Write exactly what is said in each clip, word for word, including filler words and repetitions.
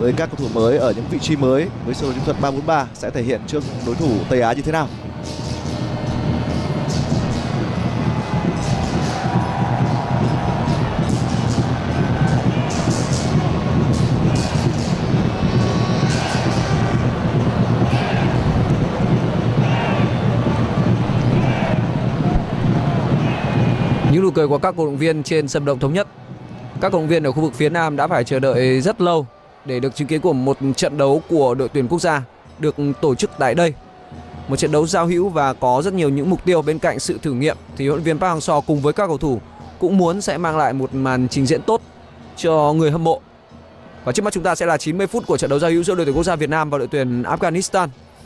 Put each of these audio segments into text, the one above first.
với các cầu thủ mới ở những vị trí mới với sơ đồ chiến thuật ba bốn ba sẽ thể hiện trước đối thủ Tây Á như thế nào. Những nụ cười của các cổ động viên trên sân vận động Thống Nhất. Các cổ động viên ở khu vực phía Nam đã phải chờ đợi rất lâu để được chứng kiến của một trận đấu của đội tuyển quốc gia được tổ chức tại đây. Một trận đấu giao hữu và có rất nhiều những mục tiêu. Bên cạnh sự thử nghiệm thì huấn luyện viên Park Hang-seo cùng với các cầu thủ cũng muốn sẽ mang lại một màn trình diễn tốt cho người hâm mộ. Và trước mắt chúng ta sẽ là chín mươi phút của trận đấu giao hữu giữa đội tuyển quốc gia Việt Nam và đội tuyển Afghanistan.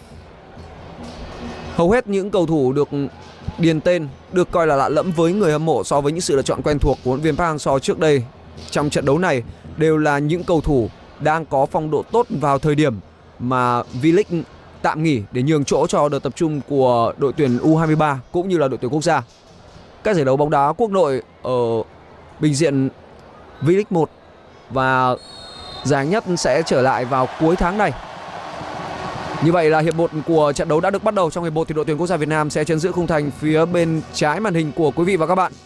Hầu hết những cầu thủ được điền tên được coi là lạ lẫm với người hâm mộ so với những sự lựa chọn quen thuộc của huấn luyện viên Park Hang-seo trước đây trong trận đấu này đều là những cầu thủ đang có phong độ tốt vào thời điểm mà V-League tạm nghỉ để nhường chỗ cho đợt tập trung của đội tuyển U hai mươi ba cũng như là đội tuyển quốc gia. Các giải đấu bóng đá quốc nội ở bình diện V-League một và giải nhất sẽ trở lại vào cuối tháng này. Như vậy là hiệp một của trận đấu đã được bắt đầu. Trong hiệp một thì đội tuyển quốc gia Việt Nam sẽ chấn giữ khung thành phía bên trái màn hình của quý vị và các bạn.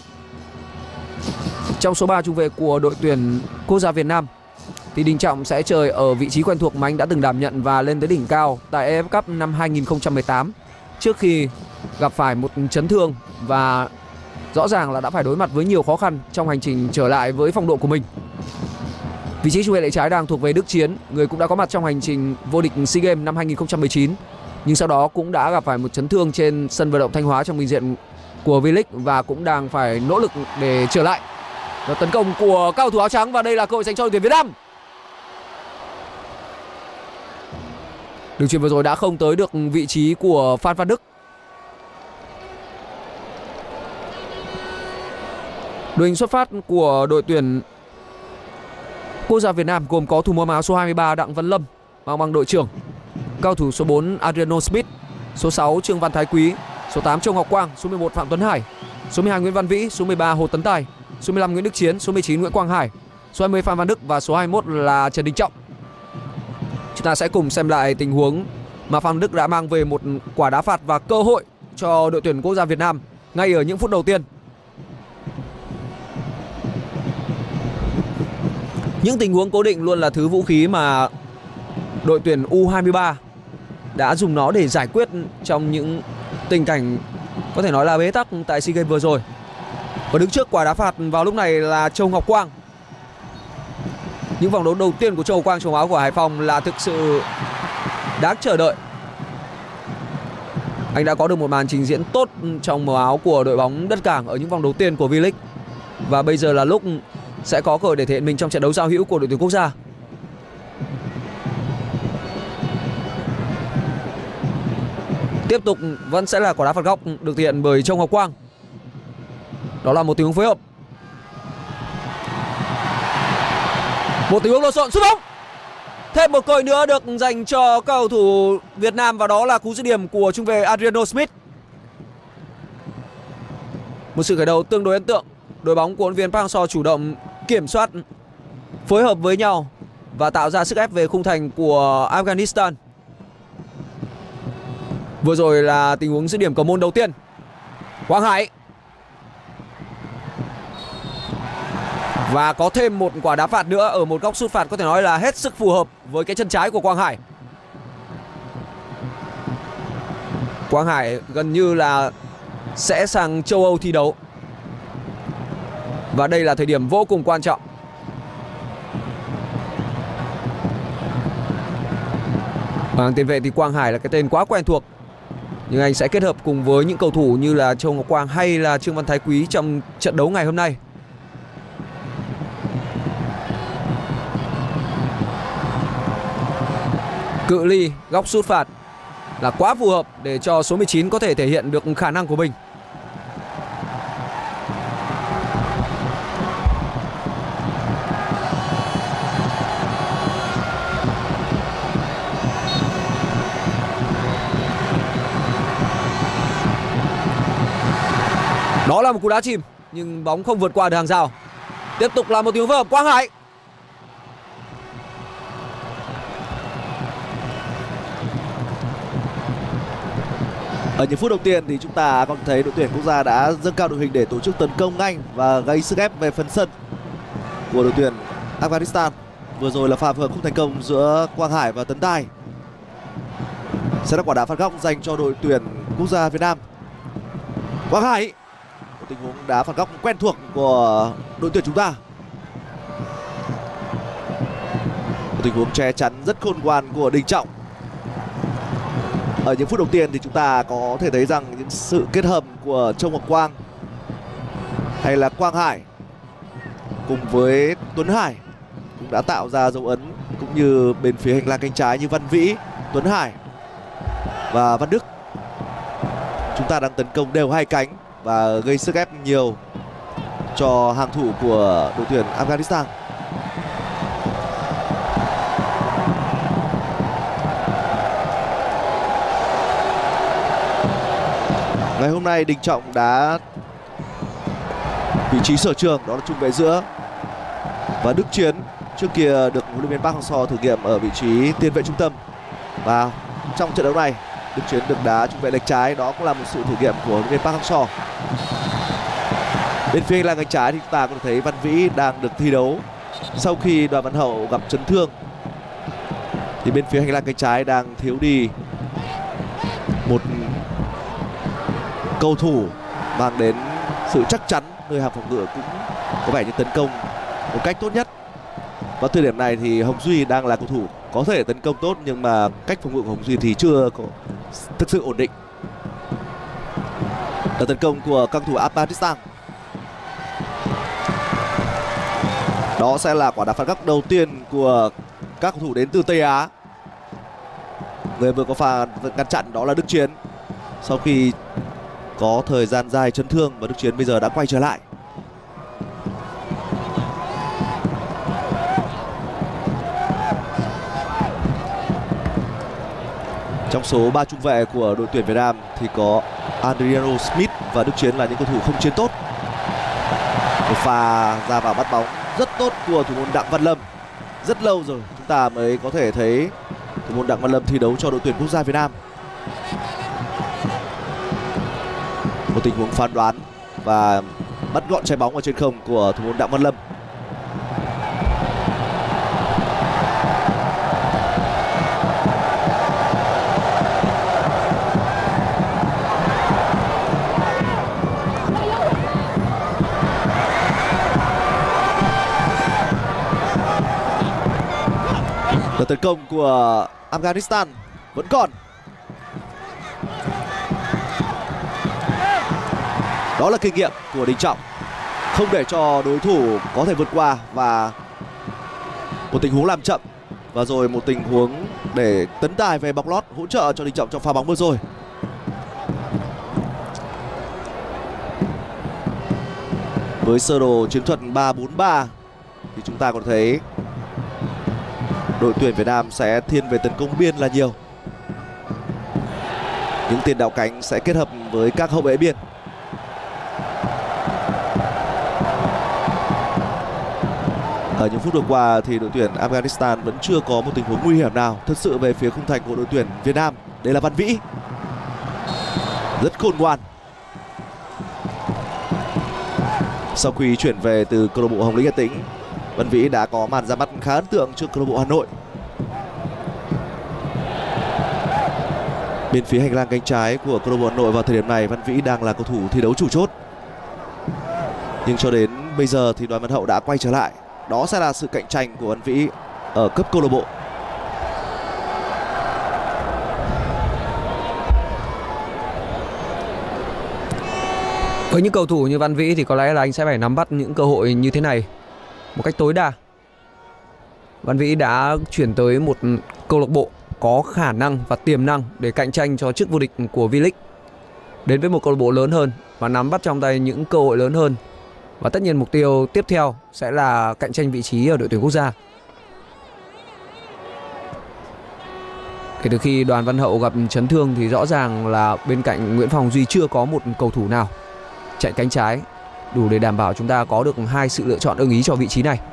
Trong số ba trung vệ của đội tuyển quốc gia Việt Nam thì Đình Trọng sẽ chơi ở vị trí quen thuộc mà anh đã từng đảm nhận và lên tới đỉnh cao tại a ép ép Cup năm hai nghìn không trăm mười tám trước khi gặp phải một chấn thương và rõ ràng là đã phải đối mặt với nhiều khó khăn trong hành trình trở lại với phong độ của mình. Vị trí trung vệ lệ trái đang thuộc về Đức Chiến, người cũng đã có mặt trong hành trình vô địch SEA Games năm hai nghìn không trăm mười chín, nhưng sau đó cũng đã gặp phải một chấn thương trên sân vận động Thanh Hóa trong bình diện của V-League và cũng đang phải nỗ lực để trở lại. Và tấn công của các cầu thủ áo trắng và đây là cơ hội dành cho đội tuyển Việt Nam. Đường chuyền vừa rồi đã không tới được vị trí của Phan Văn Đức. Đội hình xuất phát của đội tuyển quốc gia Việt Nam gồm có thủ môn áo số hai mươi ba Đặng Văn Lâm mang bằng đội trưởng, cao thủ số bốn Adriano Smith, số sáu Trương Văn Thái Quý, số tám Châu Ngọc Quang, số mười một Phạm Tuấn Hải, số mười hai Nguyễn Văn Vĩ, số mười ba Hồ Tấn Tài, số mười lăm Nguyễn Đức Chiến, số mười chín Nguyễn Quang Hải, số hai mươi Phan Văn Đức và số hai mươi mốt là Trần Đình Trọng. Chúng ta sẽ cùng xem lại tình huống mà Phan Văn Đức đã mang về một quả đá phạt và cơ hội cho đội tuyển quốc gia Việt Nam ngay ở những phút đầu tiên. Những tình huống cố định luôn là thứ vũ khí mà đội tuyển U hai mươi ba đã dùng nó để giải quyết trong những tình cảnh có thể nói là bế tắc tại SEA Games vừa rồi. Và đứng trước quả đá phạt vào lúc này là Châu Ngọc Quang. Những vòng đấu đầu tiên của Châu Ngọc Quang trong áo của Hải Phòng là thực sự đáng chờ đợi. Anh đã có được một màn trình diễn tốt trong màu áo của đội bóng Đất Cảng ở những vòng đầu tiên của V-League. Và bây giờ là lúc sẽ có cơ hội để thể hiện mình trong trận đấu giao hữu của đội tuyển quốc gia. Tiếp tục vẫn sẽ là quả đá phạt góc được thực hiện bởi Châu Ngọc Quang. Đó là một tình huống phối hợp. Một tình huống lộn xộn, sút bóng. Thêm một cơ hội nữa được dành cho các cầu thủ Việt Nam và đó là cú dứt điểm của trung vệ Adriano Smith. Một sự khởi đầu tương đối ấn tượng. Đội bóng của huấn luyện viên Park Hang-seo chủ động kiểm soát, phối hợp với nhau và tạo ra sức ép về khung thành của Afghanistan. Vừa rồi là tình huống dứt điểm cầu môn đầu tiên. Quang Hải. Và có thêm một quả đá phạt nữa ở một góc sút phạt có thể nói là hết sức phù hợp với cái chân trái của Quang Hải. Quang Hải gần như là sẽ sang châu Âu thi đấu. Và đây là thời điểm vô cùng quan trọng. Bằng tiền vệ thì Quang Hải là cái tên quá quen thuộc, nhưng anh sẽ kết hợp cùng với những cầu thủ như là Châu Ngọc Quang hay là Trương Văn Thái Quý trong trận đấu ngày hôm nay. Cự ly góc sút phạt là quá phù hợp để cho số mười chín có thể thể hiện được khả năng của mình. Đó là một cú đá chìm nhưng bóng không vượt qua được hàng rào. Tiếp tục là một tình huống phối hợp. Quang Hải. Ở những phút đầu tiên thì chúng ta còn thấy đội tuyển quốc gia đã dâng cao đội hình để tổ chức tấn công nhanh và gây sức ép về phần sân của đội tuyển Afghanistan. Vừa rồi là pha phối hợp không thành công giữa Quang Hải và Tấn Tài. Sẽ là quả đá phạt góc dành cho đội tuyển quốc gia Việt Nam. Quang Hải, một tình huống đá phạt góc quen thuộc của đội tuyển chúng ta. Một tình huống che chắn rất khôn ngoan của Đình Trọng. Ở những phút đầu tiên thì chúng ta có thể thấy rằng những sự kết hợp của Châu Ngọc Quang hay là Quang Hải cùng với Tuấn Hải cũng đã tạo ra dấu ấn, cũng như bên phía hành lang cánh trái như Văn Vĩ, Tuấn Hải và Văn Đức. Chúng ta đang tấn công đều hai cánh và gây sức ép nhiều cho hàng thủ của đội tuyển Afghanistan. Ngày hôm nay Đình Trọng đá vị trí sở trường, đó là trung vệ giữa, và Đức Chiến trước kia được huấn luyện viên Park Hang-seo thử nghiệm ở vị trí tiền vệ trung tâm. Và trong trận đấu này Đức Chiến được đá trung vệ lệch trái, đó cũng là một sự thử nghiệm của huấn luyện viên Park Hang-seo. Bên phía hành lang cánh trái thì chúng ta có thể thấy Văn Vĩ đang được thi đấu sau khi Đoàn Văn Hậu gặp chấn thương. Thì bên phía hành lang cánh trái đang thiếu đi một cầu thủ mang đến sự chắc chắn, nơi hàng phòng ngự cũng có vẻ như tấn công một cách tốt nhất. Vào thời điểm này thì Hồng Duy đang là cầu thủ có thể tấn công tốt, nhưng mà cách phòng ngự của Hồng Duy thì chưa có thực sự ổn định. Đợt tấn công của các cầu thủ Afghanistan. Đó sẽ là quả đá phạt góc đầu tiên của các cầu thủ đến từ Tây Á. Người vừa có pha ngăn chặn đó là Đức Chiến, sau khi có thời gian dài chấn thương, và Đức Chiến bây giờ đã quay trở lại. Trong số ba trung vệ của đội tuyển Việt Nam thì có Adriano Smith và Đức Chiến là những cầu thủ không chiến tốt. Một pha ra vào bắt bóng rất tốt của thủ môn Đặng Văn Lâm. Rất lâu rồi chúng ta mới có thể thấy thủ môn Đặng Văn Lâm thi đấu cho đội tuyển quốc gia Việt Nam. Một tình huống phán đoán và bắt gọn trái bóng ở trên không của thủ môn Đặng Văn Lâm. Đợt tấn công của Afghanistan vẫn còn. Đó là kinh nghiệm của Đình Trọng, không để cho đối thủ có thể vượt qua, và một tình huống làm chậm và rồi một tình huống để Tấn Tài về bọc lót hỗ trợ cho Đình Trọng trong pha bóng vừa rồi. Với sơ đồ chiến thuật ba bốn ba thì chúng ta còn thấy đội tuyển Việt Nam sẽ thiên về tấn công biên là nhiều. Những tiền đạo cánh sẽ kết hợp với các hậu vệ biên. Ở những phút vừa qua thì đội tuyển Afghanistan vẫn chưa có một tình huống nguy hiểm nào thật sự về phía khung thành của đội tuyển Việt Nam. Đây là Văn Vĩ, rất khôn ngoan. Sau khi chuyển về từ câu lạc bộ Hồng Lĩnh Hà Tĩnh, Văn Vĩ đã có màn ra mắt khá ấn tượng trước câu lạc bộ Hà Nội. Bên phía hành lang cánh trái của câu lạc bộ Hà Nội vào thời điểm này, Văn Vĩ đang là cầu thủ thi đấu chủ chốt. Nhưng cho đến bây giờ thì Đoàn Văn Hậu đã quay trở lại. Đó sẽ là sự cạnh tranh của Văn Vĩ ở cấp câu lạc bộ. Với những cầu thủ như Văn Vĩ thì có lẽ là anh sẽ phải nắm bắt những cơ hội như thế này một cách tối đa. Văn Vĩ đã chuyển tới một câu lạc bộ có khả năng và tiềm năng để cạnh tranh cho chức vô địch của V-League, đến với một câu lạc bộ lớn hơn và nắm bắt trong tay những cơ hội lớn hơn. Và tất nhiên mục tiêu tiếp theo sẽ là cạnh tranh vị trí ở đội tuyển quốc gia. Kể từ khi Đoàn Văn Hậu gặp chấn thương thì rõ ràng là bên cạnh Nguyễn Phong Duy chưa có một cầu thủ nào chạy cánh trái đủ để đảm bảo chúng ta có được hai sự lựa chọn ưng ý cho vị trí này.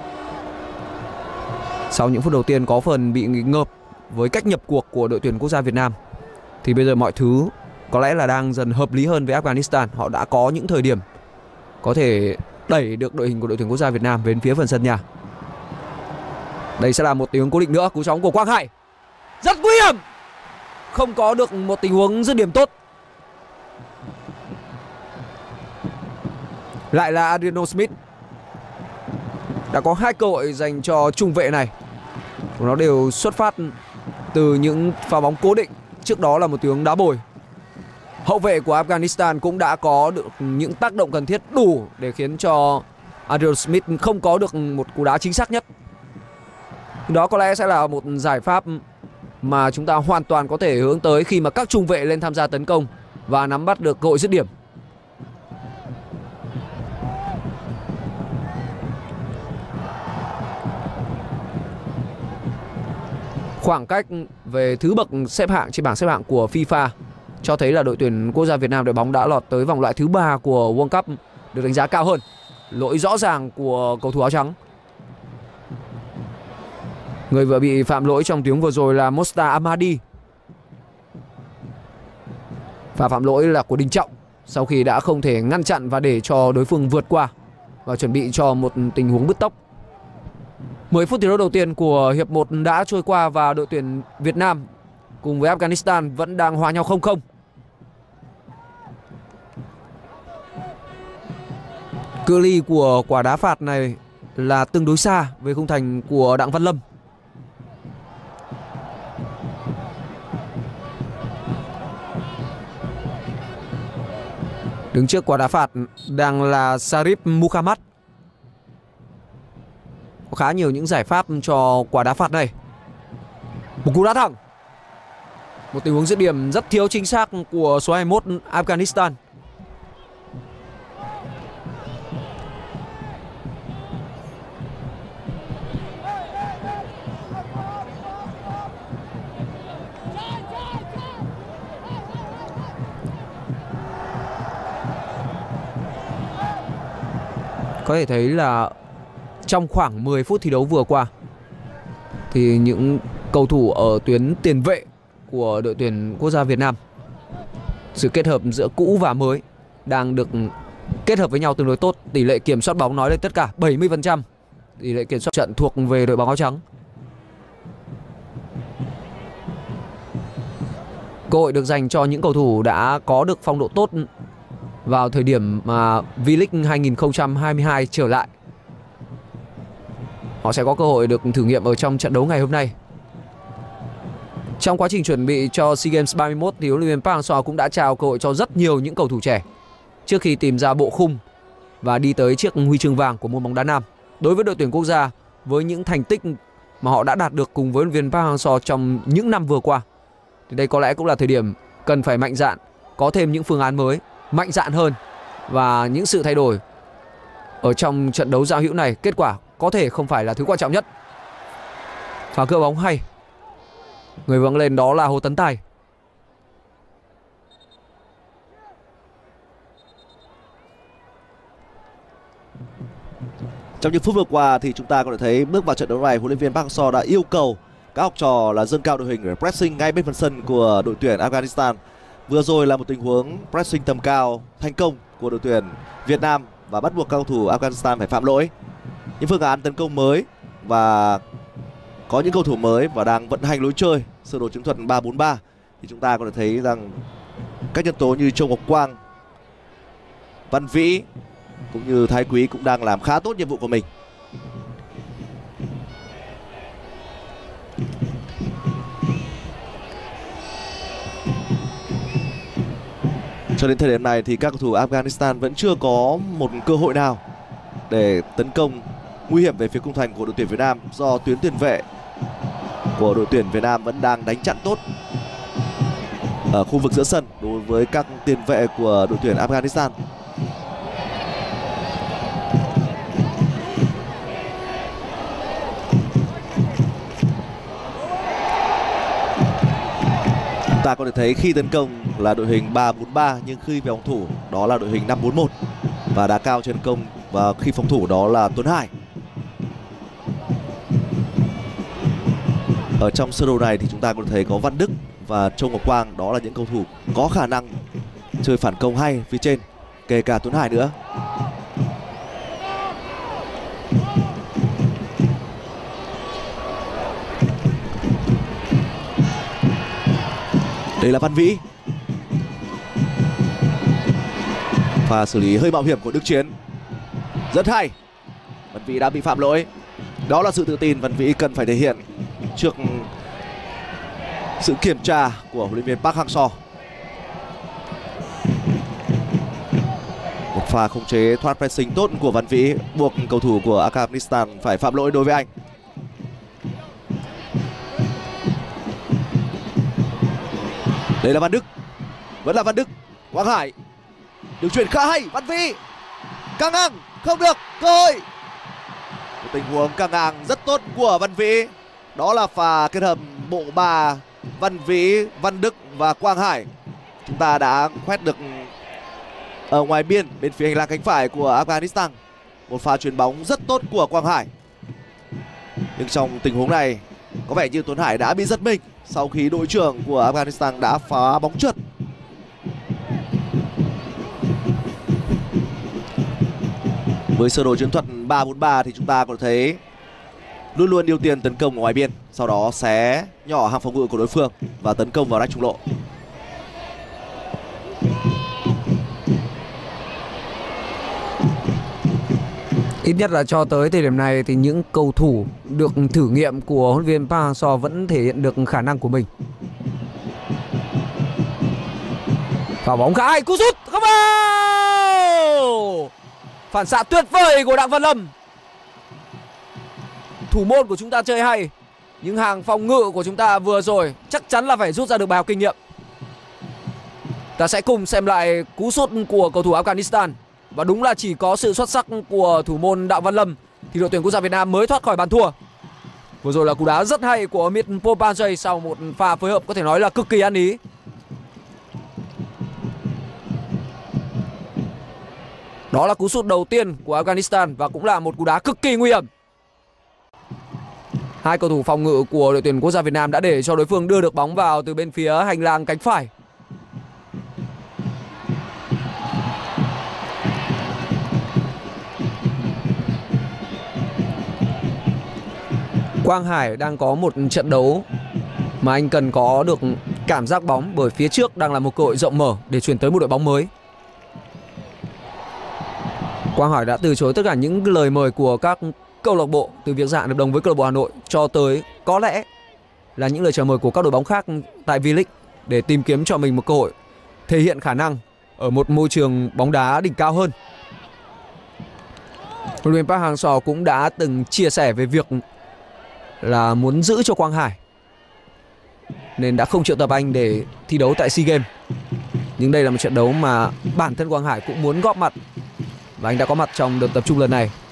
Sau những phút đầu tiên có phần bị ngợp với cách nhập cuộc của đội tuyển quốc gia Việt Nam thì bây giờ mọi thứ có lẽ là đang dần hợp lý hơn với Afghanistan. Họ đã có những thời điểm có thể đẩy được đội hình của đội tuyển quốc gia Việt Nam về phía phần sân nhà. Đây sẽ là một tình huống cố định nữa. Cú sóng của Quang Hải rất nguy hiểm, không có được một tình huống dứt điểm tốt. Lại là Adriano Smith. Đã có hai cơ hội dành cho trung vệ này, nó đều xuất phát từ những pha bóng cố định. Trước đó là một tình huống đá bồi. Hậu vệ của Afghanistan cũng đã có được những tác động cần thiết đủ để khiến cho Adriano Smith không có được một cú đá chính xác nhất. Đó có lẽ sẽ là một giải pháp mà chúng ta hoàn toàn có thể hướng tới khi mà các trung vệ lên tham gia tấn công và nắm bắt được cơ hội dứt điểm. Khoảng cách về thứ bậc xếp hạng trên bảng xếp hạng của FIFA cho thấy là đội tuyển quốc gia Việt Nam đội bóng đã lọt tới vòng loại thứ ba của World Cup được đánh giá cao hơn. Lỗi rõ ràng của cầu thủ áo trắng. Người vừa bị phạm lỗi trong tiếng vừa rồi là Mostar Ahmadi. Và phạm lỗi là của Đình Trọng sau khi đã không thể ngăn chặn và để cho đối phương vượt qua và chuẩn bị cho một tình huống bứt tốc. mười phút thi đấu đầu tiên của hiệp một đã trôi qua và đội tuyển Việt Nam cùng với Afghanistan vẫn đang hòa nhau không không. Cự ly của quả đá phạt này là tương đối xa với khung thành của Đặng Văn Lâm. Đứng trước quả đá phạt đang là Sarip Muhammad. Có khá nhiều những giải pháp cho quả đá phạt này. Một cú đá thẳng. Một tình huống dứt điểm rất thiếu chính xác của số hai mươi mốt Afghanistan. Có thể thấy là trong khoảng mười phút thi đấu vừa qua thì những cầu thủ ở tuyến tiền vệ của đội tuyển quốc gia Việt Nam, sự kết hợp giữa cũ và mới đang được kết hợp với nhau tương đối tốt. Tỷ lệ kiểm soát bóng nói lên tất cả, bảy mươi phần trăm tỷ lệ kiểm soát trận thuộc về đội bóng áo trắng. Cơ hội được dành cho những cầu thủ đã có được phong độ tốt vào thời điểm mà V-League hai không hai hai trở lại. Họ sẽ có cơ hội được thử nghiệm ở trong trận đấu ngày hôm nay. Trong quá trình chuẩn bị cho SEA Games ba mươi mốt thì huấn luyện viên Park Hang-seo cũng đã trao cơ hội cho rất nhiều những cầu thủ trẻ trước khi tìm ra bộ khung và đi tới chiếc huy chương vàng của môn bóng đá nam. Đối với đội tuyển quốc gia, với những thành tích mà họ đã đạt được cùng với huấn luyện viên Park Hang-seo trong những năm vừa qua, thì đây có lẽ cũng là thời điểm cần phải mạnh dạn, có thêm những phương án mới, mạnh dạn hơn và những sự thay đổi ở trong trận đấu giao hữu này. Kết quả có thể không phải là thứ quan trọng nhất. Pha cưa bóng hay, người vâng lên đó là Hồ Tấn Tài. Trong những phút vừa qua thì chúng ta có thể thấy bước vào trận đấu này, huấn luyện viên Park Hang-seo đã yêu cầu các học trò là dâng cao đội hình để pressing ngay bên phần sân của đội tuyển Afghanistan. Vừa rồi là một tình huống pressing tầm cao thành công của đội tuyển Việt Nam và bắt buộc các cầu thủ Afghanistan phải phạm lỗi. Những phương án tấn công mới và có những cầu thủ mới và đang vận hành lối chơi sơ đồ chiến thuật ba bốn ba thì chúng ta có thể thấy rằng các nhân tố như Châu Ngọc Quang, Văn Vĩ cũng như Thái Quý cũng đang làm khá tốt nhiệm vụ của mình. Cho đến thời điểm này thì các cầu thủ Afghanistan vẫn chưa có một cơ hội nào để tấn công nguy hiểm về phía khung thành của đội tuyển Việt Nam, do tuyến tiền vệ của đội tuyển Việt Nam vẫn đang đánh chặn tốt ở khu vực giữa sân đối với các tiền vệ của đội tuyển Afghanistan. Chúng ta có thể thấy khi tấn công là đội hình ba bốn ba nhưng khi về phòng thủ đó là đội hình năm bốn một và đá cao trên công, và khi phòng thủ đó là Tuấn Hải. Ở trong sơ đồ này thì chúng ta có thể thấy có Văn Đức và Châu Ngọc Quang đó là những cầu thủ có khả năng chơi phản công hay phía trên, kể cả Tuấn Hải nữa. Đây là Văn Vĩ. Pha xử lý hơi mạo hiểm của Đức Chiến rất hay. Văn Vĩ đã bị phạm lỗi. Đó là sự tự tin Văn Vĩ cần phải thể hiện trước sự kiểm tra của huấn luyện viên Park Hang-seo. Một pha khống chế thoát pressing tốt của Văn Vĩ buộc cầu thủ của Afghanistan phải phạm lỗi đối với anh. Đây là Văn Đức. Vẫn là Văn Đức. Quang Hải. Đường chuyền khá hay. Văn Vĩ căng ngang. Không được. Cơ hội. Một tình huống căng ngang rất tốt của Văn Vĩ. Đó là pha kết hợp bộ ba Văn Vĩ, Văn Đức và Quang Hải. Chúng ta đã khoét được ở ngoài biên bên phía hành lang cánh phải của Afghanistan. Một pha chuyền bóng rất tốt của Quang Hải. Nhưng trong tình huống này có vẻ như Tuấn Hải đã bị giật mình sau khi đội trưởng của Afghanistan đã phá bóng trượt. Với sơ đồ chiến thuật ba bốn ba thì chúng ta có thấy luôn luôn ưu tiên tấn công ở ngoài biên, sau đó xé nhỏ hàng phòng ngự của đối phương và tấn công vào ranh trung lộ. Ít nhất là cho tới thời điểm này thì những cầu thủ được thử nghiệm của huấn luyện viên Park Hang-seo vẫn thể hiện được khả năng của mình. Pha bóng khá hay, cú sút không vào. Phản xạ tuyệt vời của Đặng Văn Lâm. Thủ môn của chúng ta chơi hay, nhưng hàng phòng ngự của chúng ta vừa rồi chắc chắn là phải rút ra được bài học kinh nghiệm. Ta sẽ cùng xem lại cú sút của cầu thủ Afghanistan. Và đúng là chỉ có sự xuất sắc của thủ môn Đặng Văn Lâm thì đội tuyển quốc gia Việt Nam mới thoát khỏi bàn thua. Vừa rồi là cú đá rất hay của Mitch Popanjay sau một pha phối hợp có thể nói là cực kỳ ăn ý. Đó là cú sút đầu tiên của Afghanistan và cũng là một cú đá cực kỳ nguy hiểm. Hai cầu thủ phòng ngự của đội tuyển quốc gia Việt Nam đã để cho đối phương đưa được bóng vào từ bên phía hành lang cánh phải. Quang Hải đang có một trận đấu mà anh cần có được cảm giác bóng, bởi phía trước đang là một cơ hội rộng mở để chuyển tới một đội bóng mới. Quang Hải đã từ chối tất cả những lời mời của các câu lạc bộ, từ việc gia hạn hợp đồng với câu lạc bộ Hà Nội cho tới có lẽ là những lời chào mời của các đội bóng khác tại V-League để tìm kiếm cho mình một cơ hội thể hiện khả năng ở một môi trường bóng đá đỉnh cao hơn. Huấn luyện viên Park Hang-seo cũng đã từng chia sẻ về việc là muốn giữ cho Quang Hải nên đã không triệu tập anh để thi đấu tại SEA Games. Nhưng đây là một trận đấu mà bản thân Quang Hải cũng muốn góp mặt và anh đã có mặt trong đợt tập trung lần này.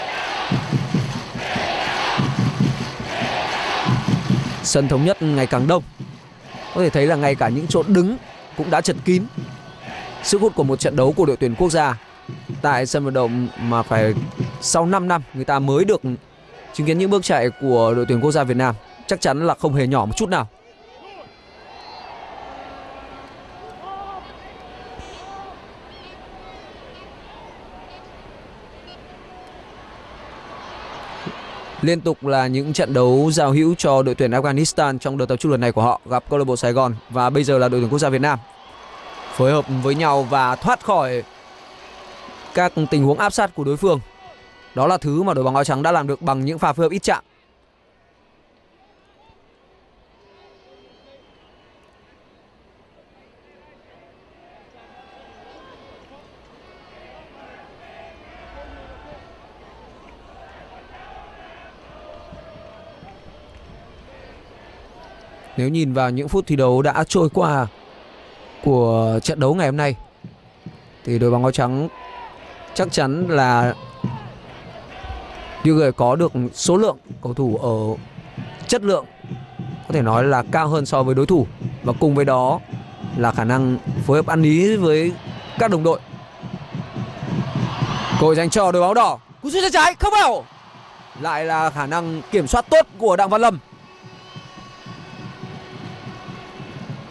Sân Thống Nhất ngày càng đông, có thể thấy là ngay cả những chỗ đứng cũng đã chật kín. Sức hút của một trận đấu của đội tuyển quốc gia tại sân vận động mà phải sau năm năm người ta mới được chứng kiến những bước chạy của đội tuyển quốc gia Việt Nam chắc chắn là không hề nhỏ một chút nào. Liên tục là những trận đấu giao hữu cho đội tuyển Afghanistan trong đợt tập trung lần này của họ, gặp câu lạc bộ Sài Gòn và bây giờ là đội tuyển quốc gia Việt Nam. Phối hợp với nhau và thoát khỏi các tình huống áp sát của đối phương. Đó là thứ mà đội bóng áo trắng đã làm được bằng những pha phối hợp ít chạm. Nếu nhìn vào những phút thi đấu đã trôi qua của trận đấu ngày hôm nay thì đội bóng áo trắng chắc chắn là những người có được số lượng cầu thủ ở chất lượng có thể nói là cao hơn so với đối thủ, và cùng với đó là khả năng phối hợp ăn ý với các đồng đội. Cơ hội dành cho đội bóng đỏ, cú sút trái không vào, lại là khả năng kiểm soát tốt của Đặng Văn Lâm.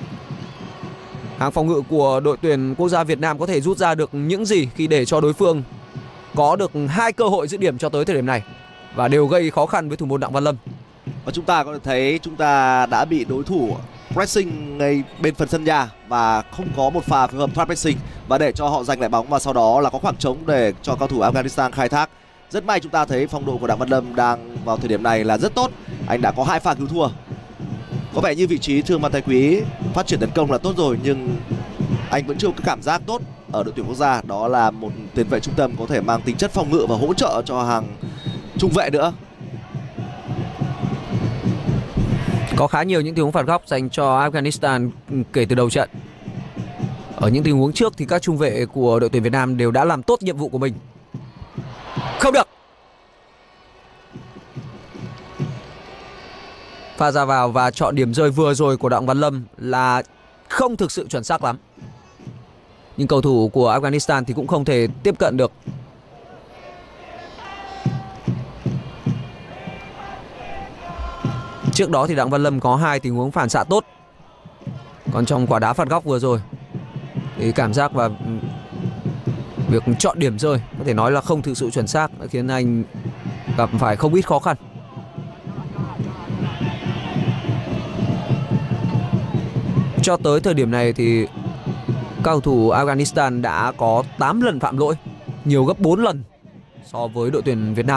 Hàng phòng ngự của đội tuyển quốc gia Việt Nam có thể rút ra được những gì khi để cho đối phương có được hai cơ hội dứt điểm cho tới thời điểm này, và đều gây khó khăn với thủ môn Đặng Văn Lâm. Và chúng ta có thể thấy chúng ta đã bị đối thủ pressing ngay bên phần sân nhà và không có một pha phối hợp thoát pressing và để cho họ giành lại bóng, và sau đó là có khoảng trống để cho cao thủ Afghanistan khai thác. Rất may chúng ta thấy phong độ của Đặng Văn Lâm đang vào thời điểm này là rất tốt. Anh đã có hai pha cứu thua. Có vẻ như vị trí Trương Văn Thái Quý phát triển tấn công là tốt rồi, nhưng anh vẫn chưa có cảm giác tốt ở đội tuyển quốc gia, đó là một tiền vệ trung tâm có thể mang tính chất phòng ngự và hỗ trợ cho hàng trung vệ nữa. Có khá nhiều những tình huống phạt góc dành cho Afghanistan kể từ đầu trận. Ở những tình huống trước thì các trung vệ của đội tuyển Việt Nam đều đã làm tốt nhiệm vụ của mình. Không được. Pha ra vào và chọn điểm rơi vừa rồi của Đặng Văn Lâm là không thực sự chuẩn xác lắm. Nhưng cầu thủ của Afghanistan thì cũng không thể tiếp cận được. Trước đó thì Đặng Văn Lâm có hai tình huống phản xạ tốt. Còn trong quả đá phạt góc vừa rồi thì cảm giác và việc chọn điểm rơi có thể nói là không thực sự chuẩn xác, đã khiến anh gặp phải không ít khó khăn. Cho tới thời điểm này thì cầu thủ Afghanistan đã có tám lần phạm lỗi, nhiều gấp bốn lần so với đội tuyển Việt Nam.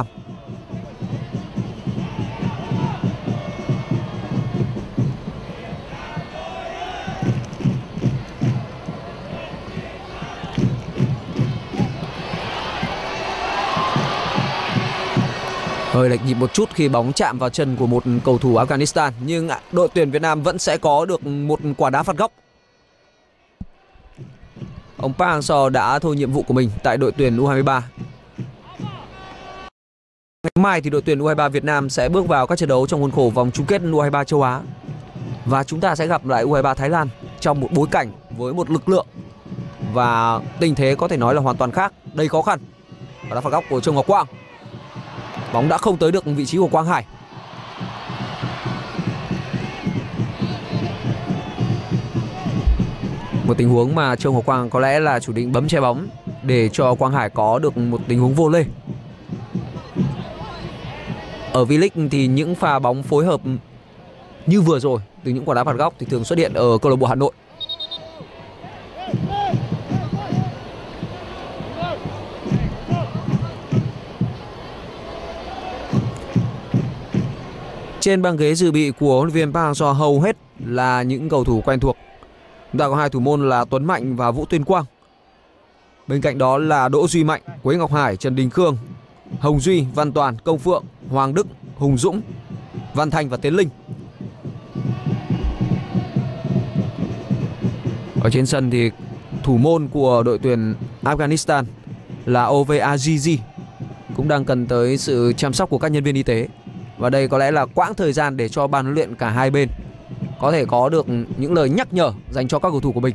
Hơi lệch nhịp một chút khi bóng chạm vào chân của một cầu thủ Afghanistan, nhưng đội tuyển Việt Nam vẫn sẽ có được một quả đá phạt góc. Ông Park Hang-seo đã thôi nhiệm vụ của mình tại đội tuyển u hai ba. Ngày mai thì đội tuyển u hai ba Việt Nam sẽ bước vào các trận đấu trong khuôn khổ vòng chung kết u hai ba châu Á. Và chúng ta sẽ gặp lại u hai ba Thái Lan trong một bối cảnh với một lực lượng và tình thế có thể nói là hoàn toàn khác, đầy khó khăn. Quả đá phạt góc của Trương Ngọc Quang. Bóng đã không tới được vị trí của Quang Hải. Một tình huống mà Trương Ngọc Quang có lẽ là chủ định bấm che bóng để cho Quang Hải có được một tình huống vô lê. Ở V-League thì những pha bóng phối hợp như vừa rồi từ những quả đá phạt góc thì thường xuất hiện ở câu lạc bộ Hà Nội. Trên băng ghế dự bị của huấn luyện viên Park Hang-seo hầu hết là những cầu thủ quen thuộc. Chúng ta có hai thủ môn là Tuấn Mạnh và Vũ Tuyên Quang. Bên cạnh đó là Đỗ Duy Mạnh, Quế Ngọc Hải, Trần Đình Khương, Hồng Duy, Văn Toàn, Công Phượng, Hoàng Đức, Hùng Dũng, Văn Thành và Tiến Linh. Ở trên sân thì thủ môn của đội tuyển Afghanistan là Ove Azizi cũng đang cần tới sự chăm sóc của các nhân viên y tế. Và đây có lẽ là quãng thời gian để cho ban huấn luyện cả hai bên có thể có được những lời nhắc nhở dành cho các cầu thủ của mình.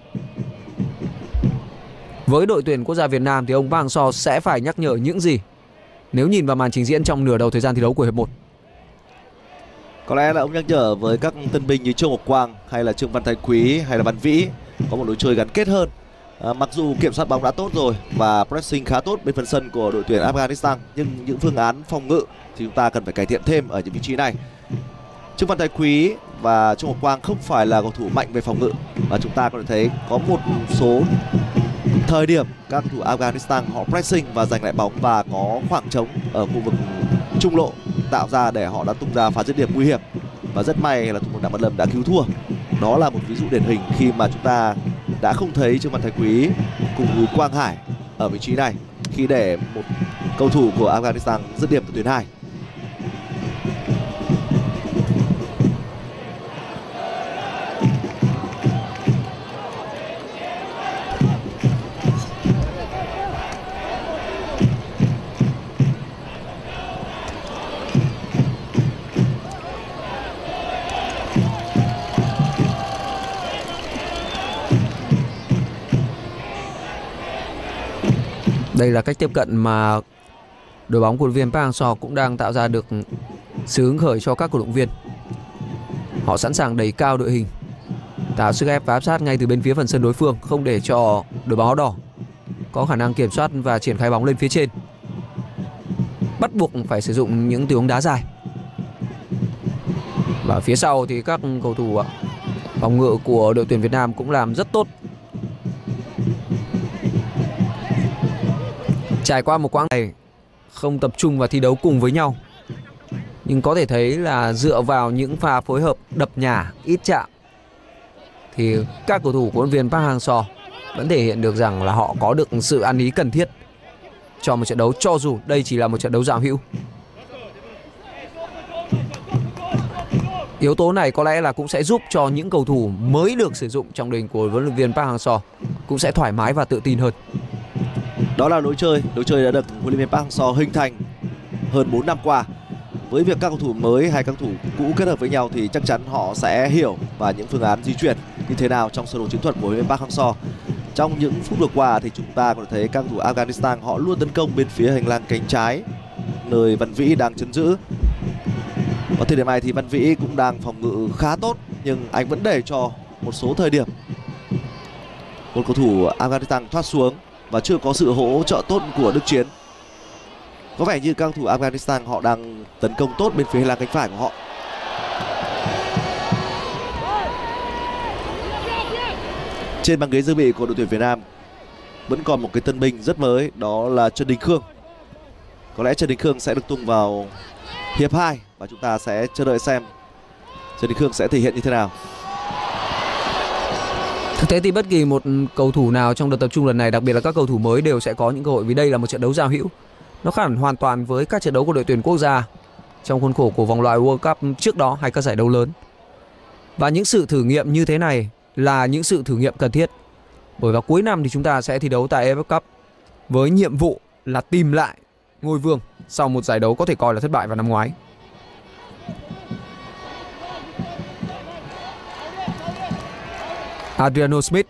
Với đội tuyển quốc gia Việt Nam thì ông Park Hang-seo sẽ phải nhắc nhở những gì nếu nhìn vào màn trình diễn trong nửa đầu thời gian thi đấu của hiệp một? Có lẽ là ông nhắc nhở với các tân binh như Trương Ngọc Quang hay là Trương Văn Thái Quý hay là Văn Vĩ có một lối chơi gắn kết hơn. À, mặc dù kiểm soát bóng đã tốt rồi và pressing khá tốt bên phần sân của đội tuyển Afghanistan, nhưng những phương án phòng ngự thì chúng ta cần phải cải thiện thêm ở những vị trí này. Trương Văn Thái Quý và Trương Ngọc Quang không phải là cầu thủ mạnh về phòng ngự, và chúng ta có thể thấy có một số thời điểm các cầu thủ Afghanistan họ pressing và giành lại bóng và có khoảng trống ở khu vực trung lộ tạo ra để họ đã tung ra pha dứt điểm nguy hiểm, và rất may là thủ môn Đặng Văn Lâm đã cứu thua. Đó là một ví dụ điển hình khi mà chúng ta đã không thấy Trương Văn Thái Quý cùng với Quang Hải ở vị trí này khi để một cầu thủ của Afghanistan dứt điểm từ tuyến hai. Đây là cách tiếp cận mà đội bóng của huấn luyện viên Park Hang-seo cũng đang tạo ra được sự hứng khởi cho các cổ động viên. Họ sẵn sàng đẩy cao đội hình tạo sức ép và áp sát ngay từ bên phía phần sân đối phương, không để cho đội bóng áo đỏ có khả năng kiểm soát và triển khai bóng lên phía trên. Bắt buộc phải sử dụng những tình huống đá dài. Và phía sau thì các cầu thủ phòng ngự của đội tuyển Việt Nam cũng làm rất tốt. Trải qua một quãng này không tập trung và thi đấu cùng với nhau, nhưng có thể thấy là dựa vào những pha phối hợp đập nhả ít chạm thì các cầu thủ của huấn luyện viên Park Hang-seo vẫn thể hiện được rằng là họ có được sự ăn ý cần thiết cho một trận đấu, cho dù đây chỉ là một trận đấu giao hữu. Yếu tố này có lẽ là cũng sẽ giúp cho những cầu thủ mới được sử dụng trong đội hình của huấn luyện viên Park Hang-seo cũng sẽ thoải mái và tự tin hơn. Đó là lối chơi, lối chơi đã được huấn luyện viên Park Hang-seo hình thành hơn bốn năm qua. Với việc các cầu thủ mới hay các cầu thủ cũ kết hợp với nhau thì chắc chắn họ sẽ hiểu và những phương án di chuyển như thế nào trong sơ đồ chiến thuật của huấn luyện viên Park Hang-seo. Trong những phút vừa qua thì chúng ta có thể thấy các cầu thủ Afghanistan họ luôn tấn công bên phía hành lang cánh trái, nơi Văn Vĩ đang trấn giữ. Ở thời điểm này thì Văn Vĩ cũng đang phòng ngự khá tốt, nhưng anh vẫn để cho một số thời điểm một cầu thủ Afghanistan thoát xuống và chưa có sự hỗ trợ tốt của Đức Chiến. Có vẻ như các cầu thủ Afghanistan họ đang tấn công tốt bên phía hành lang cánh phải của họ. Trên băng ghế dự bị của đội tuyển Việt Nam vẫn còn một cái tân binh rất mới, đó là Trần Đình Khương. Có lẽ Trần Đình Khương sẽ được tung vào hiệp hai và chúng ta sẽ chờ đợi xem Trần Đình Khương sẽ thể hiện như thế nào. Thực tế thì bất kỳ một cầu thủ nào trong đợt tập trung lần này, đặc biệt là các cầu thủ mới, đều sẽ có những cơ hội vì đây là một trận đấu giao hữu. Nó khác hẳn hoàn toàn với các trận đấu của đội tuyển quốc gia trong khuôn khổ của vòng loại World Cup trước đó hay các giải đấu lớn. Và những sự thử nghiệm như thế này là những sự thử nghiệm cần thiết. Bởi vào cuối năm thì chúng ta sẽ thi đấu tại a ép ép Cup với nhiệm vụ là tìm lại ngôi vương sau một giải đấu có thể coi là thất bại vào năm ngoái. Adriano Smith.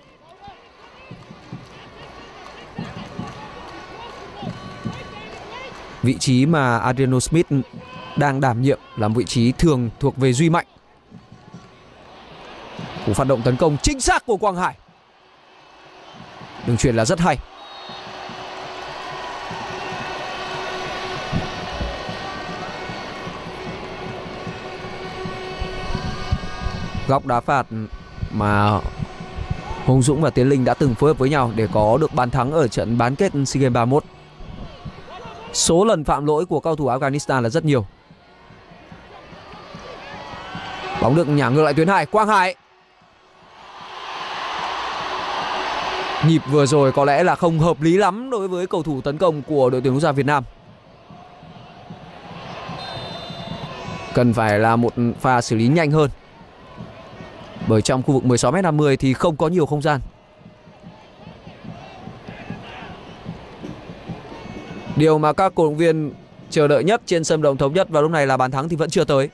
Vị trí mà Adriano Smith đang đảm nhiệm là vị trí thường thuộc về Duy Mạnh. Cú phát động tấn công chính xác của Quang Hải. Đường chuyền là rất hay. Góc đá phạt mà Hùng Dũng và Tiến Linh đã từng phối hợp với nhau để có được bàn thắng ở trận bán kết SEA Games ba mươi mốt. Số lần phạm lỗi của cầu thủ Afghanistan là rất nhiều. Bóng được nhả ngược lại tuyến hai. Quang Hải. Nhịp vừa rồi có lẽ là không hợp lý lắm đối với cầu thủ tấn công của đội tuyển quốc gia Việt Nam. Cần phải là một pha xử lý nhanh hơn. Bởi trong khu vực mười sáu mét năm mươi thì không có nhiều không gian. Điều mà các cổ động viên chờ đợi nhất trên sân vận động Thống Nhất vào lúc này là bàn thắng thì vẫn chưa tới.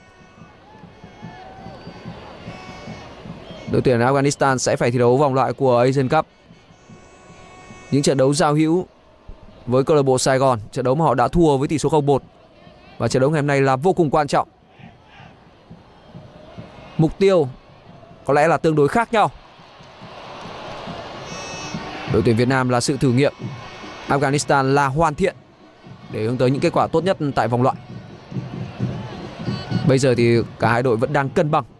Đội tuyển Afghanistan sẽ phải thi đấu vòng loại của Asian Cup. Những trận đấu giao hữu với câu lạc bộ Sài Gòn, trận đấu mà họ đã thua với tỷ số không một. Và trận đấu ngày hôm nay là vô cùng quan trọng. Mục tiêu có lẽ là tương đối khác nhau. Đội tuyển Việt Nam là sự thử nghiệm, Afghanistan là hoàn thiện để hướng tới những kết quả tốt nhất tại vòng loại. Bây giờ thì cả hai đội vẫn đang cân bằng.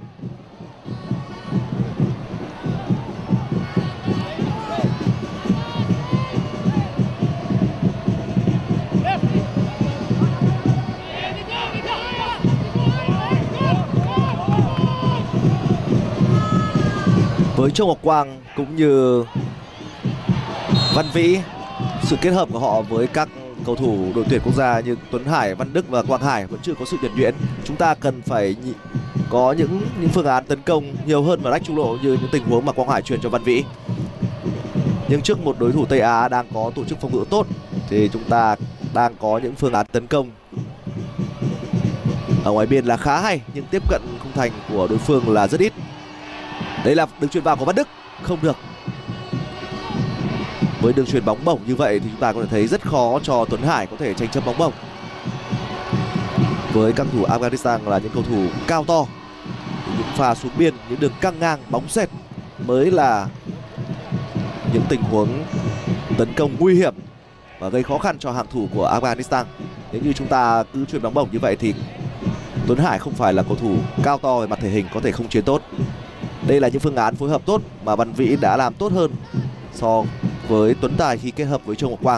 Với Châu Ngọc Quang cũng như Văn Vĩ, sự kết hợp của họ với các cầu thủ đội tuyển quốc gia như Tuấn Hải, Văn Đức và Quang Hải vẫn chưa có sự nhuần nhuyễn. Chúng ta cần phải có những những phương án tấn công nhiều hơn vào rách trung lộ, như những tình huống mà Quang Hải truyền cho Văn Vĩ. Nhưng trước một đối thủ Tây Á đang có tổ chức phòng ngự tốt thì chúng ta đang có những phương án tấn công ở ngoài biên là khá hay, nhưng tiếp cận khung thành của đối phương là rất ít. Đây là đường chuyền vào của Văn Đức, không được. Với đường chuyền bóng bổng như vậy thì chúng ta có thể thấy rất khó cho Tuấn Hải có thể tranh chấp bóng bổng. Với các thủ Afghanistan là những cầu thủ cao to, những pha xuống biên, những đường căng ngang, bóng dẹt mới là những tình huống tấn công nguy hiểm và gây khó khăn cho hàng thủ của Afghanistan. Nếu như chúng ta cứ chuyền bóng bổng như vậy thì Tuấn Hải không phải là cầu thủ cao to về mặt thể hình, có thể không chiến tốt. Đây là những phương án phối hợp tốt mà Văn Vĩ đã làm tốt hơn so với Tuấn Tài khi kết hợp với Châu Ngọc Quang.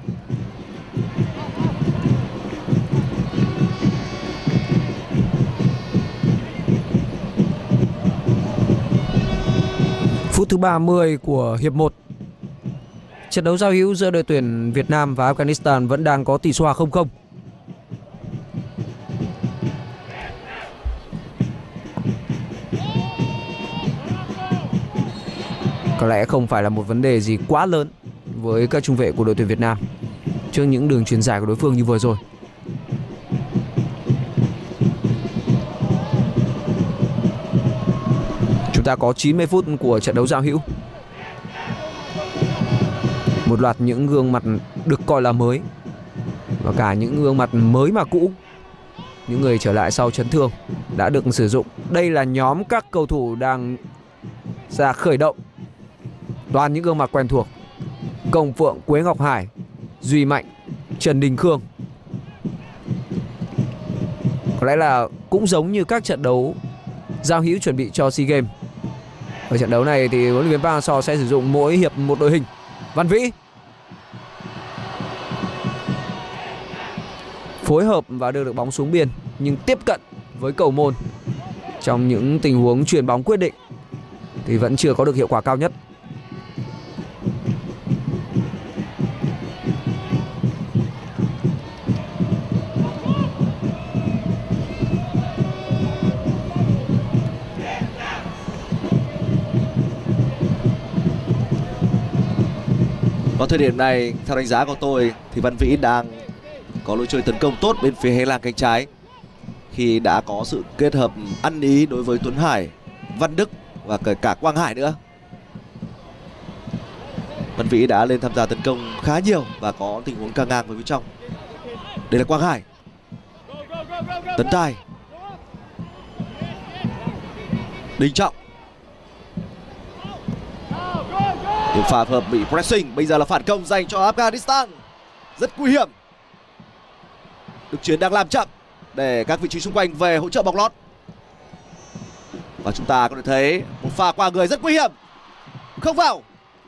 Phút thứ ba mươi của hiệp một. Trận đấu giao hữu giữa đội tuyển Việt Nam và Afghanistan vẫn đang có tỷ số hòa không không. Có lẽ không phải là một vấn đề gì quá lớn với các trung vệ của đội tuyển Việt Nam trước những đường chuyền dài của đối phương như vừa rồi. Chúng ta có chín mươi phút của trận đấu giao hữu. Một loạt những gương mặt được coi là mới và cả những gương mặt mới mà cũ, những người trở lại sau chấn thương đã được sử dụng. Đây là nhóm các cầu thủ đang ra khởi động. Toàn những gương mặt quen thuộc: Công Phượng, Quế Ngọc Hải, Duy Mạnh, Trần Đình Khương. Có lẽ là cũng giống như các trận đấu giao hữu chuẩn bị cho SEA Games. Ở trận đấu này thì huấn luyện viên Park Hang-seo sẽ sử dụng mỗi hiệp một đội hình. Văn Vĩ phối hợp và đưa được bóng xuống biên, nhưng tiếp cận với cầu môn trong những tình huống chuyền bóng quyết định thì vẫn chưa có được hiệu quả cao nhất. Vào thời điểm này, theo đánh giá của tôi thì Văn Vĩ đang có lối chơi tấn công tốt bên phía hành lang cánh trái khi đã có sự kết hợp ăn ý đối với Tuấn Hải, Văn Đức và cả Quang Hải nữa. Văn Vĩ đã lên tham gia tấn công khá nhiều và có tình huống căng ngang với phía trong. Đây là Quang Hải, Tấn Tài, Đình Trọng. Những pha hợp bị pressing, bây giờ là phản công dành cho Afghanistan. Rất nguy hiểm. Đức Chiến đang làm chậm để các vị trí xung quanh về hỗ trợ bóng lót. Và chúng ta có thể thấy một pha qua người rất nguy hiểm, không vào.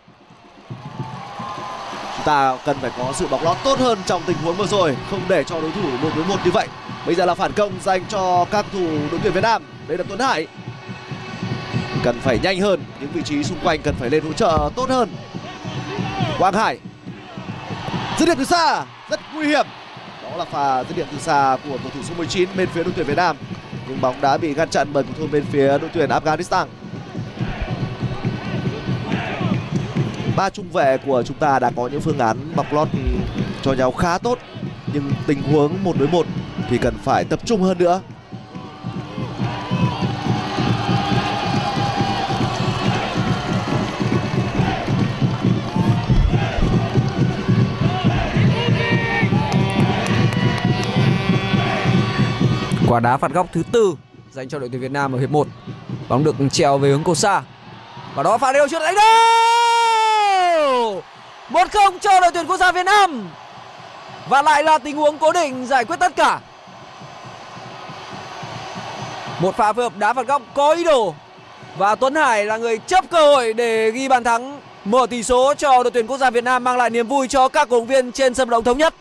Chúng ta cần phải có sự bóng lót tốt hơn trong tình huống vừa rồi, không để cho đối thủ một đối một như vậy. Bây giờ là phản công dành cho các thủ đội tuyển Việt Nam. Đây là Tuấn Hải. Cần phải nhanh hơn, những vị trí xung quanh cần phải lên hỗ trợ tốt hơn. Quang Hải dứt điểm từ xa, rất nguy hiểm. Đó là pha dứt điểm từ xa của cầu thủ số mười chín bên phía đội tuyển Việt Nam, nhưng bóng đã bị ngăn chặn bởi cầu thủ bên phía đội tuyển Afghanistan. Ba trung vệ của chúng ta đã có những phương án bọc lót cho nhau khá tốt, nhưng tình huống một đối một thì cần phải tập trung hơn nữa. Quả đá phạt góc thứ tư dành cho đội tuyển Việt Nam ở hiệp một. Bóng được treo về hướng cầu xa. Và đó pha đều chưa đánh đâu. một không cho đội tuyển quốc gia Việt Nam. Và lại là tình huống cố định giải quyết tất cả. Một pha phối hợp đá phạt góc có ý đồ. Và Tuấn Hải là người chấp cơ hội để ghi bàn thắng mở tỷ số cho đội tuyển quốc gia Việt Nam, mang lại niềm vui cho các cổ động viên trên sân vận động Thống Nhất.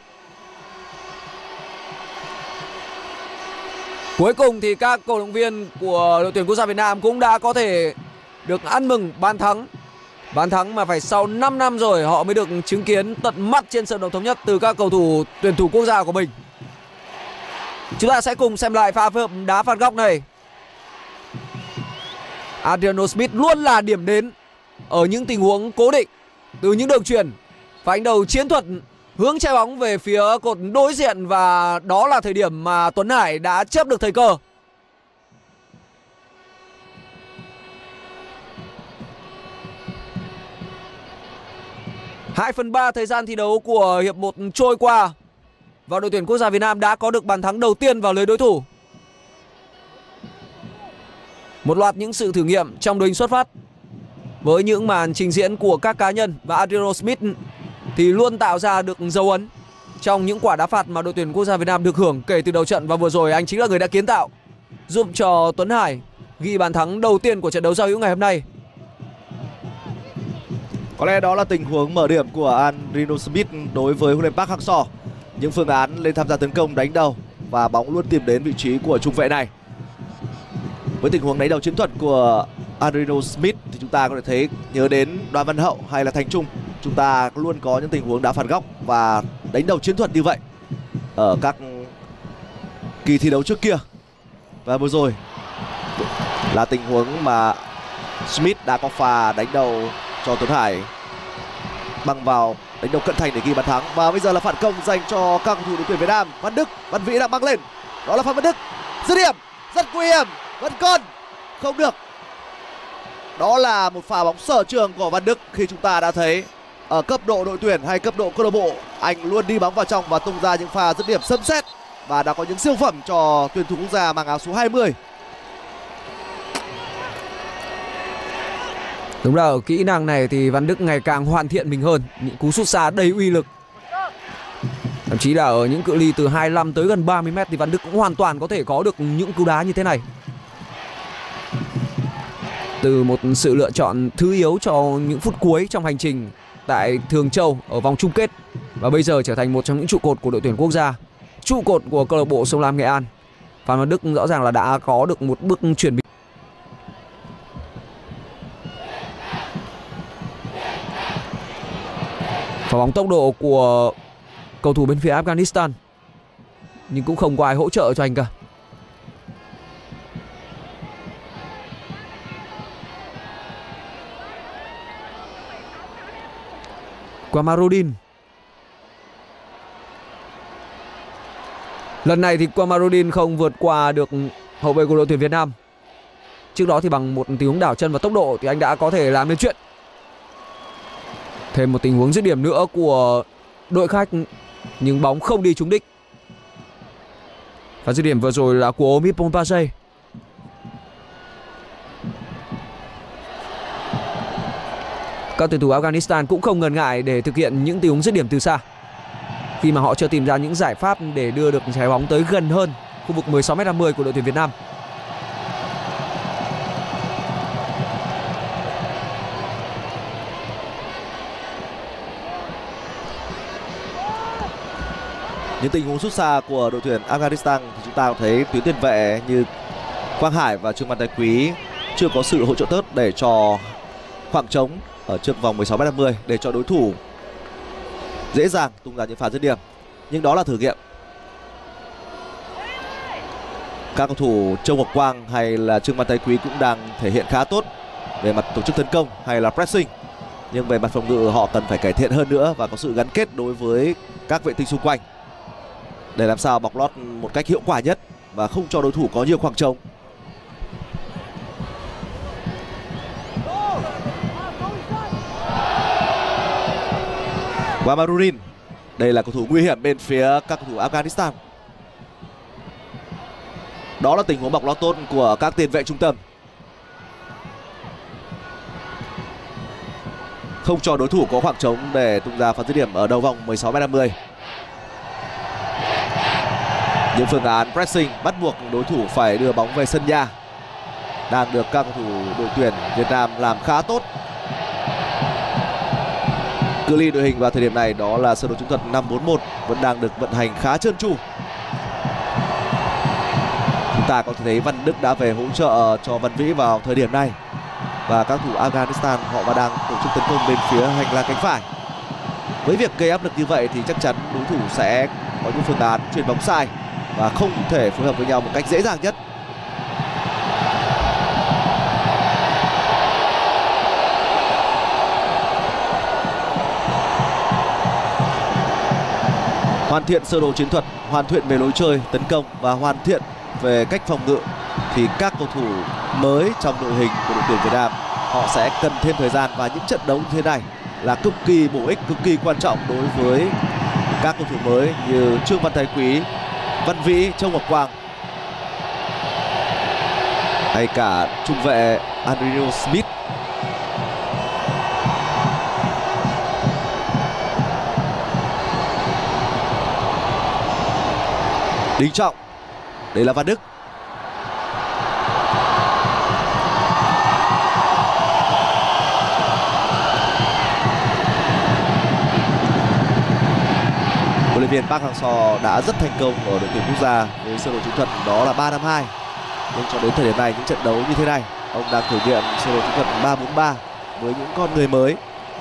Cuối cùng thì các cổ động viên của đội tuyển quốc gia Việt Nam cũng đã có thể được ăn mừng bàn thắng. Bàn thắng mà phải sau năm năm rồi họ mới được chứng kiến tận mắt trên sân vận động Thống Nhất từ các cầu thủ tuyển thủ quốc gia của mình. Chúng ta sẽ cùng xem lại pha phối hợp đá phạt góc này. Adriano Smith luôn là điểm đến ở những tình huống cố định từ những đường chuyền, và đánh đầu chiến thuật hướng trái bóng về phía cột đối diện, và đó là thời điểm mà Tuấn Hải đã chớp được thời cơ. hai phần ba thời gian thi đấu của hiệp một trôi qua và đội tuyển quốc gia Việt Nam đã có được bàn thắng đầu tiên vào lưới đối thủ. Một loạt những sự thử nghiệm trong đội hình xuất phát với những màn trình diễn của các cá nhân, và Adriano Smith thì luôn tạo ra được dấu ấn trong những quả đá phạt mà đội tuyển quốc gia Việt Nam được hưởng kể từ đầu trận. Và vừa rồi anh chính là người đã kiến tạo, giúp cho Tuấn Hải ghi bàn thắng đầu tiên của trận đấu giao hữu ngày hôm nay. Có lẽ đó là tình huống mở điểm của Adriano Smith đối với huấn luyện Park Hang-seo. Những phương án lên tham gia tấn công, đánh đầu và bóng luôn tìm đến vị trí của trung vệ này. Với tình huống đánh đầu chiến thuật của Adriano Smith thì chúng ta có thể thấy nhớ đến Đoàn Văn Hậu hay là Thành Trung, chúng ta luôn có những tình huống đá phạt góc và đánh đầu chiến thuật như vậy ở các kỳ thi đấu trước kia. Và vừa rồi là tình huống mà Smith đã có pha đánh đầu cho Tuấn Hải băng vào, đánh đầu cận thành để ghi bàn thắng. Và bây giờ là phản công dành cho các cầu thủ đội tuyển Việt Nam. Văn Đức, Văn Vĩ đang băng lên, đó là Phan Văn Đức, dứt điểm rất nguy hiểm, vẫn còn không được. Đó là một pha bóng sở trường của Văn Đức khi chúng ta đã thấy ở cấp độ đội tuyển hay cấp độ câu lạc bộ, anh luôn đi bóng vào trong và tung ra những pha dứt điểm sấm sét và đã có những siêu phẩm cho tuyển thủ quốc gia mang áo số hai mươi. Đúng là ở kỹ năng này thì Văn Đức ngày càng hoàn thiện mình hơn, những cú sút xa đầy uy lực. Thậm chí là ở những cự ly từ hai mươi lăm tới gần ba mươi mét thì Văn Đức cũng hoàn toàn có thể có được những cú đá như thế này. Từ một sự lựa chọn thứ yếu cho những phút cuối trong hành trình tại Thường Châu ở vòng chung kết, và bây giờ trở thành một trong những trụ cột của đội tuyển quốc gia, trụ cột của câu lạc bộ Sông Lam Nghệ An, Phan Văn Đức rõ ràng là đã có được một bước chuyển biến. Và bóng tốc độ của cầu thủ bên phía Afghanistan, nhưng cũng không có ai hỗ trợ cho anh cả. Qamarudin. Lần này thì Qamarudin không vượt qua được hậu vệ của đội tuyển Việt Nam. Trước đó thì bằng một tình huống đảo chân và tốc độ thì anh đã có thể làm nên chuyện. Thêm một tình huống dứt điểm nữa của đội khách, nhưng bóng không đi trúng đích. Và dứt điểm vừa rồi là của Omid Pompase. Các tuyển thủ Afghanistan cũng không ngần ngại để thực hiện những tình huống dứt điểm từ xa, khi mà họ chưa tìm ra những giải pháp để đưa được trái bóng tới gần hơn khu vực mười sáu mét năm mươi của đội tuyển Việt Nam. Những tình huống sút xa của đội tuyển Afghanistan thì chúng ta có thấy tuyến tiền vệ như Quang Hải và Trương Văn Thái Quý chưa có sự hỗ trợ tốt để cho khoảng trống ở trước vòng mười sáu mét năm mươi để cho đối thủ dễ dàng tung ra những pha dứt điểm. Nhưng đó là thử nghiệm. Các cầu thủ Châu Ngọc Quang hay là Trương Văn Thái Quý cũng đang thể hiện khá tốt về mặt tổ chức tấn công hay là pressing, nhưng về mặt phòng ngự họ cần phải cải thiện hơn nữa và có sự gắn kết đối với các vệ tinh xung quanh để làm sao bọc lót một cách hiệu quả nhất và không cho đối thủ có nhiều khoảng trống. Qamarudin, đây là cầu thủ nguy hiểm bên phía các cầu thủ Afghanistan. Đó là tình huống bọc lót tốt của các tiền vệ trung tâm, không cho đối thủ có khoảng trống để tung ra pha dứt điểm ở đầu vòng mười sáu mét năm mươi. Những phương án pressing bắt buộc đối thủ phải đưa bóng về sân nhà đang được các cầu thủ đội tuyển Việt Nam làm khá tốt. Cự ly đội hình vào thời điểm này đó là sơ đồ chiến thuật năm bốn một vẫn đang được vận hành khá trơn tru. Chúng ta có thể thấy Văn Đức đã về hỗ trợ cho Văn Vĩ vào thời điểm này và các thủ Afghanistan họ và đang tổ chức tấn công bên phía hành lang cánh phải. Với việc gây áp lực như vậy thì chắc chắn đối thủ sẽ có những phương án chuyền bóng sai và không thể phối hợp với nhau một cách dễ dàng nhất. Hoàn thiện sơ đồ chiến thuật, hoàn thiện về lối chơi tấn công và hoàn thiện về cách phòng ngự thì các cầu thủ mới trong đội hình của đội tuyển Việt Nam họ sẽ cần thêm thời gian, và những trận đấu như thế này là cực kỳ bổ ích, cực kỳ quan trọng đối với các cầu thủ mới như Trương Văn Thái Quý, Văn Vĩ, Châu Ngọc Quang. hay cả trung vệ Andrew Smith. Đình Trọng, đây là Văn Đức. Huấn luyện viên Park Hang-seo đã rất thành công ở đội tuyển quốc gia với sơ đồ chiến thuật đó là ba năm hai. Nhưng cho đến thời điểm này, những trận đấu như thế này, ông đang thử nghiệm sơ đồ chiến thuật ba bốn ba với những con người mới.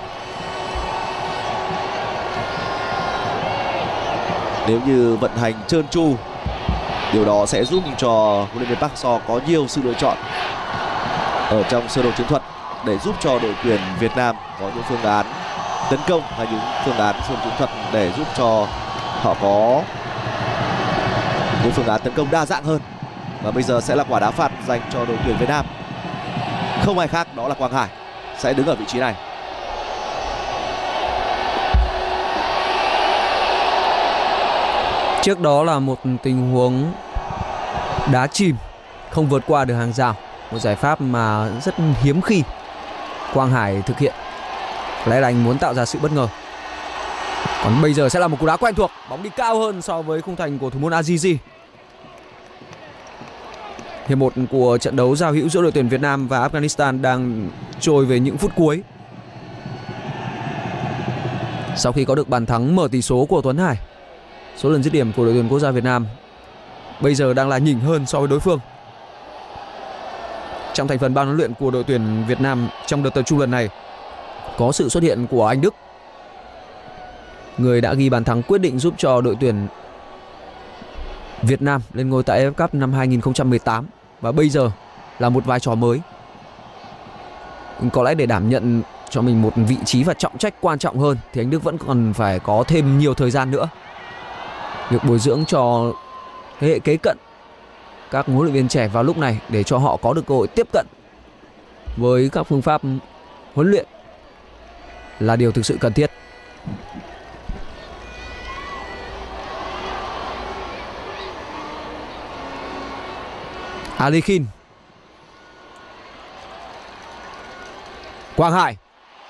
Nếu như vận hành trơn tru, điều đó sẽ giúp cho huấn luyện viên Park Hang-seo có nhiều sự lựa chọn ở trong sơ đồ chiến thuật để giúp cho đội tuyển Việt Nam có những phương án tấn công hay những phương án sơ đồ chiến thuật để giúp cho họ có những phương án tấn công đa dạng hơn. Và bây giờ sẽ là quả đá phạt dành cho đội tuyển Việt Nam. Không ai khác đó là Quang Hải sẽ đứng ở vị trí này. Trước đó là một tình huống đá chìm không vượt qua được hàng rào, một giải pháp mà rất hiếm khi Quang Hải thực hiện. Có lẽ là anh muốn tạo ra sự bất ngờ. Còn bây giờ sẽ là một cú đá quen thuộc, bóng đi cao hơn so với khung thành của thủ môn Azizi. Hiệp một của trận đấu giao hữu giữa đội tuyển Việt Nam và Afghanistan đang trôi về những phút cuối. Sau khi có được bàn thắng mở tỷ số của Tuấn Hải, số lần dứt điểm của đội tuyển quốc gia Việt Nam bây giờ đang là nhỉnh hơn so với đối phương. Trong thành phần ban huấn luyện của đội tuyển Việt Nam trong đợt tập trung lần này có sự xuất hiện của anh Đức, người đã ghi bàn thắng quyết định giúp cho đội tuyển Việt Nam lên ngôi tại a ép ép Cup năm hai nghìn không trăm mười tám và bây giờ là một vai trò mới. Có lẽ để đảm nhận cho mình một vị trí và trọng trách quan trọng hơn thì anh Đức vẫn còn phải có thêm nhiều thời gian nữa. Việc bồi dưỡng cho thế hệ kế cận các huấn luyện viên trẻ vào lúc này để cho họ có được cơ hội tiếp cận với các phương pháp huấn luyện là điều thực sự cần thiết. Ali Khin, Quang Hải,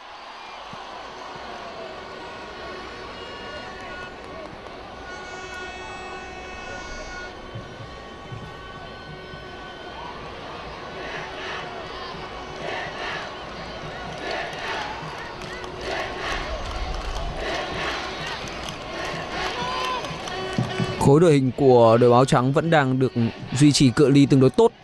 khối đội hình của đội áo trắng vẫn đang được duy trì cự ly tương đối tốt.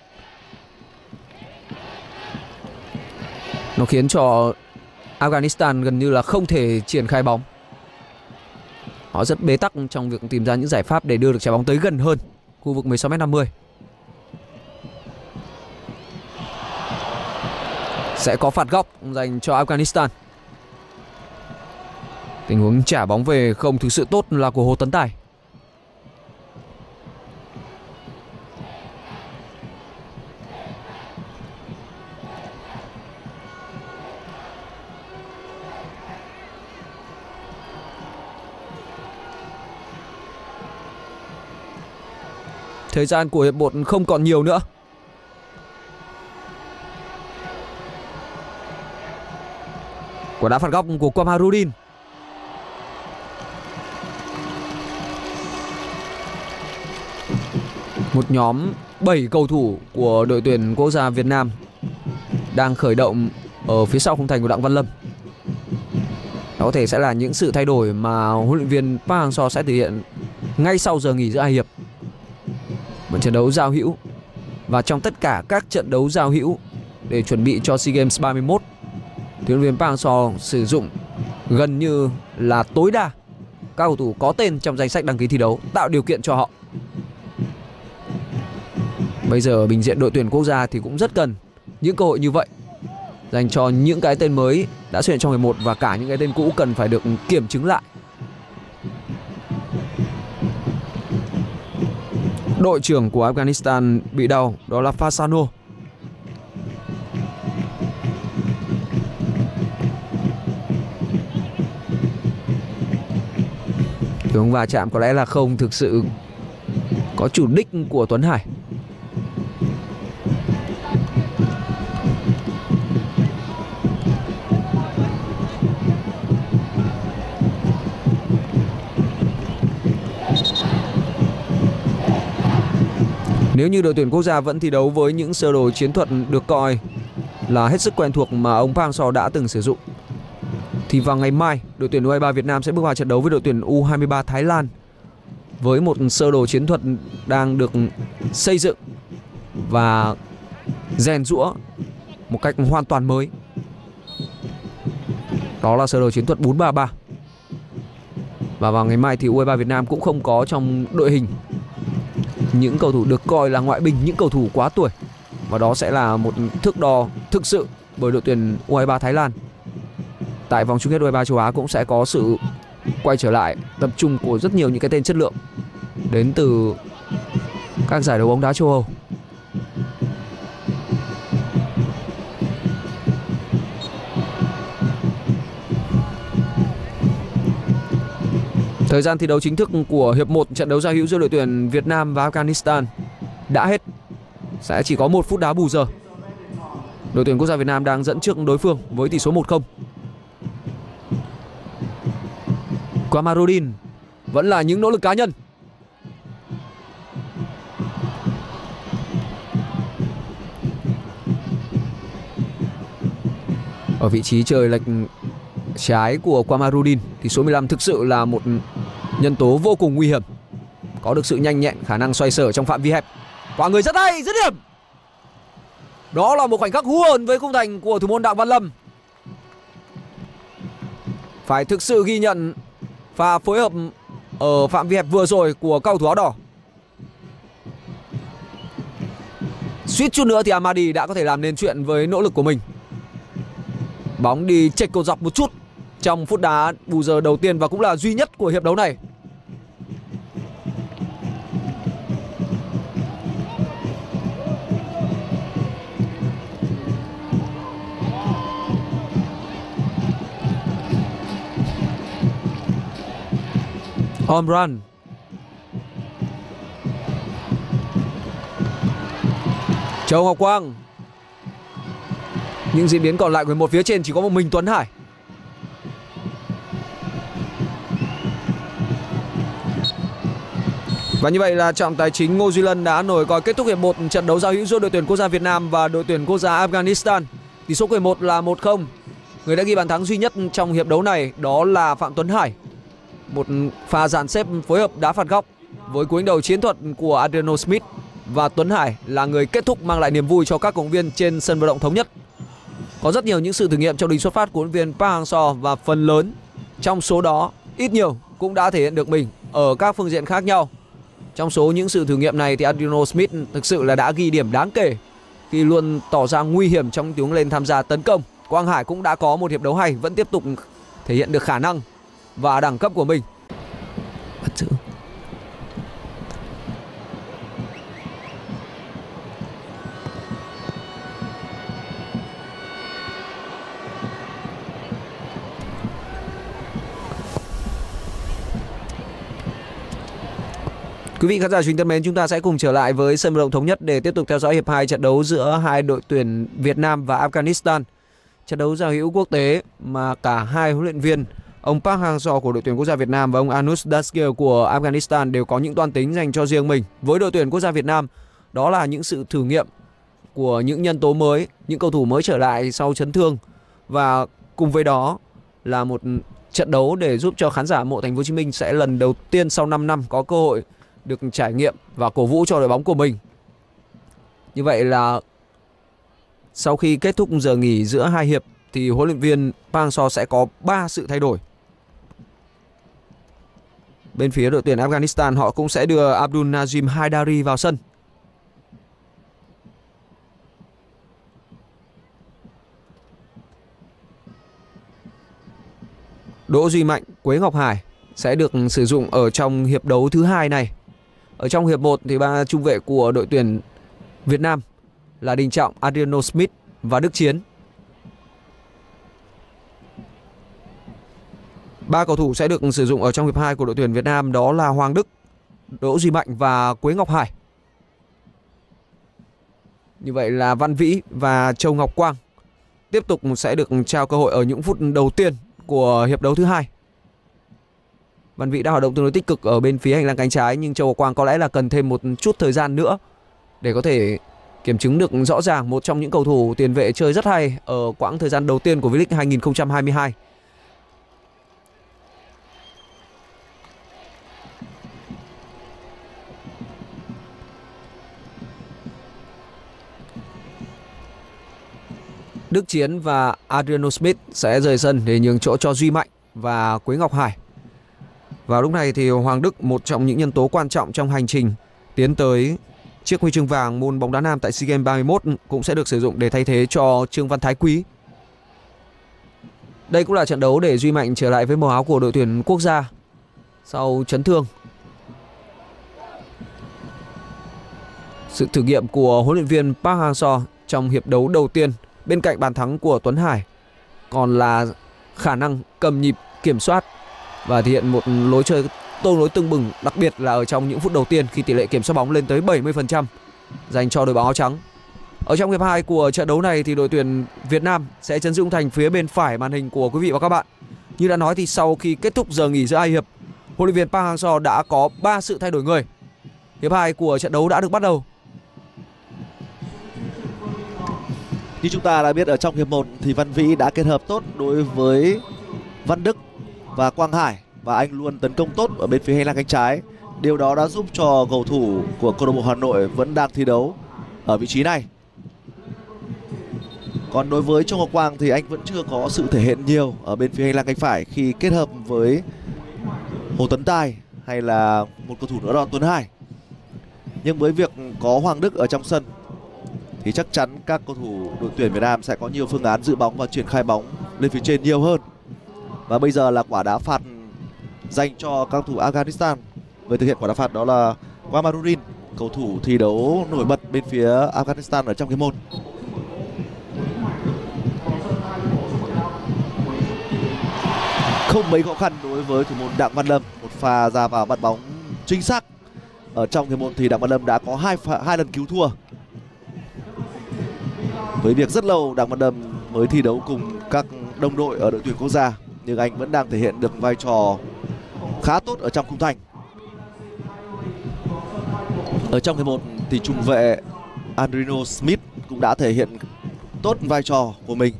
Nó khiến cho Afghanistan gần như là không thể triển khai bóng. Họ rất bế tắc trong việc tìm ra những giải pháp để đưa được trái bóng tới gần hơn khu vực mười sáu mét năm mươi. Sẽ có phạt góc dành cho Afghanistan. Tình huống trả bóng về không thực sự tốt là của Hồ Tấn Tài. Thời gian của hiệp một không còn nhiều nữa. Quả đá phạt góc của Qamarudin. Một nhóm bảy cầu thủ của đội tuyển quốc gia Việt Nam đang khởi động ở phía sau khung thành của Đặng Văn Lâm. Đó có thể sẽ là những sự thay đổi mà huấn luyện viên Park Hang-seo sẽ thực hiện ngay sau giờ nghỉ giữa hai hiệp. Một trận đấu giao hữu và trong tất cả các trận đấu giao hữu để chuẩn bị cho SEA Games ba mươi mốt thì huấn luyện viên Park Hang-seo sử dụng gần như là tối đa các cầu thủ có tên trong danh sách đăng ký thi đấu, tạo điều kiện cho họ. Bây giờ bình diện đội tuyển quốc gia thì cũng rất cần những cơ hội như vậy dành cho những cái tên mới đã xuất hiện trong hiệp một và cả những cái tên cũ cần phải được kiểm chứng lại. Đội trưởng của Afghanistan bị đau, đó là Fasano. Tiếng va chạm có lẽ là không thực sự có chủ đích của Tuấn Hải. Nếu như đội tuyển quốc gia vẫn thi đấu với những sơ đồ chiến thuật được coi là hết sức quen thuộc mà ông Park Hang-seo đã từng sử dụng, thì vào ngày mai đội tuyển u hai mươi ba Việt Nam sẽ bước vào trận đấu với đội tuyển u hai mươi ba Thái Lan với một sơ đồ chiến thuật đang được xây dựng và rèn giũa một cách hoàn toàn mới. Đó là sơ đồ chiến thuật bốn ba ba. Và vào ngày mai thì u hai mươi ba Việt Nam cũng không có trong đội hình những cầu thủ được coi là ngoại binh, những cầu thủ quá tuổi. Và đó sẽ là một thước đo thực sự bởi đội tuyển u hai mươi ba Thái Lan. Tại vòng chung kết u hai mươi ba châu Á cũng sẽ có sự quay trở lại tập trung của rất nhiều những cái tên chất lượng đến từ các giải đấu bóng đá châu Âu. Thời gian thi đấu chính thức của hiệp một trận đấu giao hữu giữa đội tuyển Việt Nam và Afghanistan đã hết. Sẽ chỉ có một phút đá bù giờ. Đội tuyển quốc gia Việt Nam đang dẫn trước đối phương với tỷ số một không. Kamarudin vẫn là những nỗ lực cá nhân. Ở vị trí trời lệch trái của Kamarudin thì số mười lăm thực sự là một nhân tố vô cùng nguy hiểm. Có được sự nhanh nhẹn, khả năng xoay sở trong phạm vi hẹp. Quả người rất hay, dứt điểm. Đó là một khoảnh khắc hú hồn với khung thành của thủ môn Đặng Văn Lâm. Phải thực sự ghi nhận pha phối hợp ở phạm vi hẹp vừa rồi của cầu thủ áo đỏ. Suýt chút nữa thì Amadi đã có thể làm nên chuyện với nỗ lực của mình. Bóng đi chệch cột dọc một chút trong phút đá bù giờ đầu tiên và cũng là duy nhất của hiệp đấu này. Omran. Châu Ngọc Quang. Những diễn biến còn lại của một phía trên chỉ có một mình Tuấn Hải. Và như vậy là trọng tài chính Ngô Duy Lân đã nổi còi kết thúc hiệp một trận đấu giao hữu giữa đội tuyển quốc gia Việt Nam và đội tuyển quốc gia Afghanistan. Tỷ số của hiệp một là một không. Người đã ghi bàn thắng duy nhất trong hiệp đấu này đó là Phạm Tuấn Hải. Một pha dàn xếp phối hợp đá phạt góc với cú đánh đầu chiến thuật của Adriano Smith, và Tuấn Hải là người kết thúc mang lại niềm vui cho các cổ động viên trên sân vận động Thống Nhất. Có rất nhiều những sự thử nghiệm trong đình xuất phát của huấn luyện viên Park Hang-seo và phần lớn trong số đó ít nhiều cũng đã thể hiện được mình ở các phương diện khác nhau. Trong số những sự thử nghiệm này thì Adriano Smith thực sự là đã ghi điểm đáng kể khi luôn tỏ ra nguy hiểm trong tiếng lên tham gia tấn công. Quang Hải cũng đã có một hiệp đấu hay, vẫn tiếp tục thể hiện được khả năng và đẳng cấp của mình. Bắt giữ. Quý vị khán giả truyền thân mến, chúng ta sẽ cùng trở lại với sân vận động Thống Nhất để tiếp tục theo dõi hiệp hai trận đấu giữa hai đội tuyển Việt Nam và Afghanistan. Trận đấu giao hữu quốc tế mà cả hai huấn luyện viên, ông Park Hang-seo của đội tuyển quốc gia Việt Nam và ông Anush Daskil của Afghanistan đều có những toan tính dành cho riêng mình. Với đội tuyển quốc gia Việt Nam, đó là những sự thử nghiệm của những nhân tố mới, những cầu thủ mới trở lại sau chấn thương, và cùng với đó là một trận đấu để giúp cho khán giả hâm mộ Thành phố Hồ Chí Minh sẽ lần đầu tiên sau năm năm có cơ hội được trải nghiệm và cổ vũ cho đội bóng của mình. Như vậy là sau khi kết thúc giờ nghỉ giữa hai hiệp thì huấn luyện viên Park Hang-seo sẽ có ba sự thay đổi. Bên phía đội tuyển Afghanistan, họ cũng sẽ đưa Abdul Nazim Haidari vào sân. Đỗ Duy Mạnh, Quế Ngọc Hải sẽ được sử dụng ở trong hiệp đấu thứ hai này. Ở trong hiệp một thì ba trung vệ của đội tuyển Việt Nam là Đình Trọng, Adriano Smith và Đức Chiến. Ba cầu thủ sẽ được sử dụng ở trong hiệp hai của đội tuyển Việt Nam đó là Hoàng Đức, Đỗ Duy Mạnh và Quế Ngọc Hải. Như vậy là Văn Vĩ và Châu Ngọc Quang tiếp tục sẽ được trao cơ hội ở những phút đầu tiên của hiệp đấu thứ hai. Văn Vĩ đã hoạt động tương đối tích cực ở bên phía hành lang cánh trái, nhưng Châu Ngọc Quang có lẽ là cần thêm một chút thời gian nữa để có thể kiểm chứng được rõ ràng một trong những cầu thủ tiền vệ chơi rất hay ở quãng thời gian đầu tiên của V-League hai nghìn không trăm hai mươi hai. Đức Chiến và Adriano Smith sẽ rời sân để nhường chỗ cho Duy Mạnh và Quế Ngọc Hải. Vào lúc này thì Hoàng Đức, một trong những nhân tố quan trọng trong hành trình tiến tới chiếc huy chương vàng môn bóng đá nam tại SEA Games ba mươi mốt, cũng sẽ được sử dụng để thay thế cho Trương Văn Thái Quý. Đây cũng là trận đấu để Duy Mạnh trở lại với màu áo của đội tuyển quốc gia sau chấn thương. Sự thử nghiệm của huấn luyện viên Park Hang-seo trong hiệp đấu đầu tiên bên cạnh bàn thắng của Tuấn Hải còn là khả năng cầm nhịp, kiểm soát và thể hiện một lối chơi tương đối tưng bừng, đặc biệt là ở trong những phút đầu tiên khi tỷ lệ kiểm soát bóng lên tới bảy mươi phần trăm dành cho đội bóng áo trắng. Ở trong hiệp hai của trận đấu này thì đội tuyển Việt Nam sẽ chân dung thành phía bên phải màn hình của quý vị và các bạn. Như đã nói thì sau khi kết thúc giờ nghỉ giữa hai hiệp, huấn luyện viên Park Hang-seo đã có ba sự thay đổi người. Hiệp hai của trận đấu đã được bắt đầu. Như chúng ta đã biết, ở trong hiệp một thì Văn Vĩ đã kết hợp tốt đối với Văn Đức và Quang Hải, và anh luôn tấn công tốt ở bên phía hành lang cánh trái. Điều đó đã giúp cho cầu thủ của câu lạc bộ Hà Nội vẫn đang thi đấu ở vị trí này. Còn đối với Châu Ngọc Quang thì anh vẫn chưa có sự thể hiện nhiều ở bên phía hành lang cánh phải khi kết hợp với Hồ Tấn Tài hay là một cầu thủ nữa đó Tuấn Hải. Nhưng với việc có Hoàng Đức ở trong sân thì chắc chắn các cầu thủ đội tuyển Việt Nam sẽ có nhiều phương án giữ bóng và triển khai bóng lên phía trên nhiều hơn. Và bây giờ là quả đá phạt dành cho các cầu thủ Afghanistan. Người thực hiện quả đá phạt đó là Wamaruddin, cầu thủ thi đấu nổi bật bên phía Afghanistan ở trong hiệp một. Không mấy khó khăn đối với thủ môn Đặng Văn Lâm, một pha ra vào bắt bóng chính xác. Ở trong hiệp một thì Đặng Văn Lâm đã có hai pha, hai lần cứu thua. Với việc rất lâu Đặng Văn Lâm mới thi đấu cùng các đồng đội ở đội tuyển quốc gia, nhưng anh vẫn đang thể hiện được vai trò khá tốt ở trong khung thành. Ở trong hiệp một thì trung vệ Adriano Smith cũng đã thể hiện tốt vai trò của mình,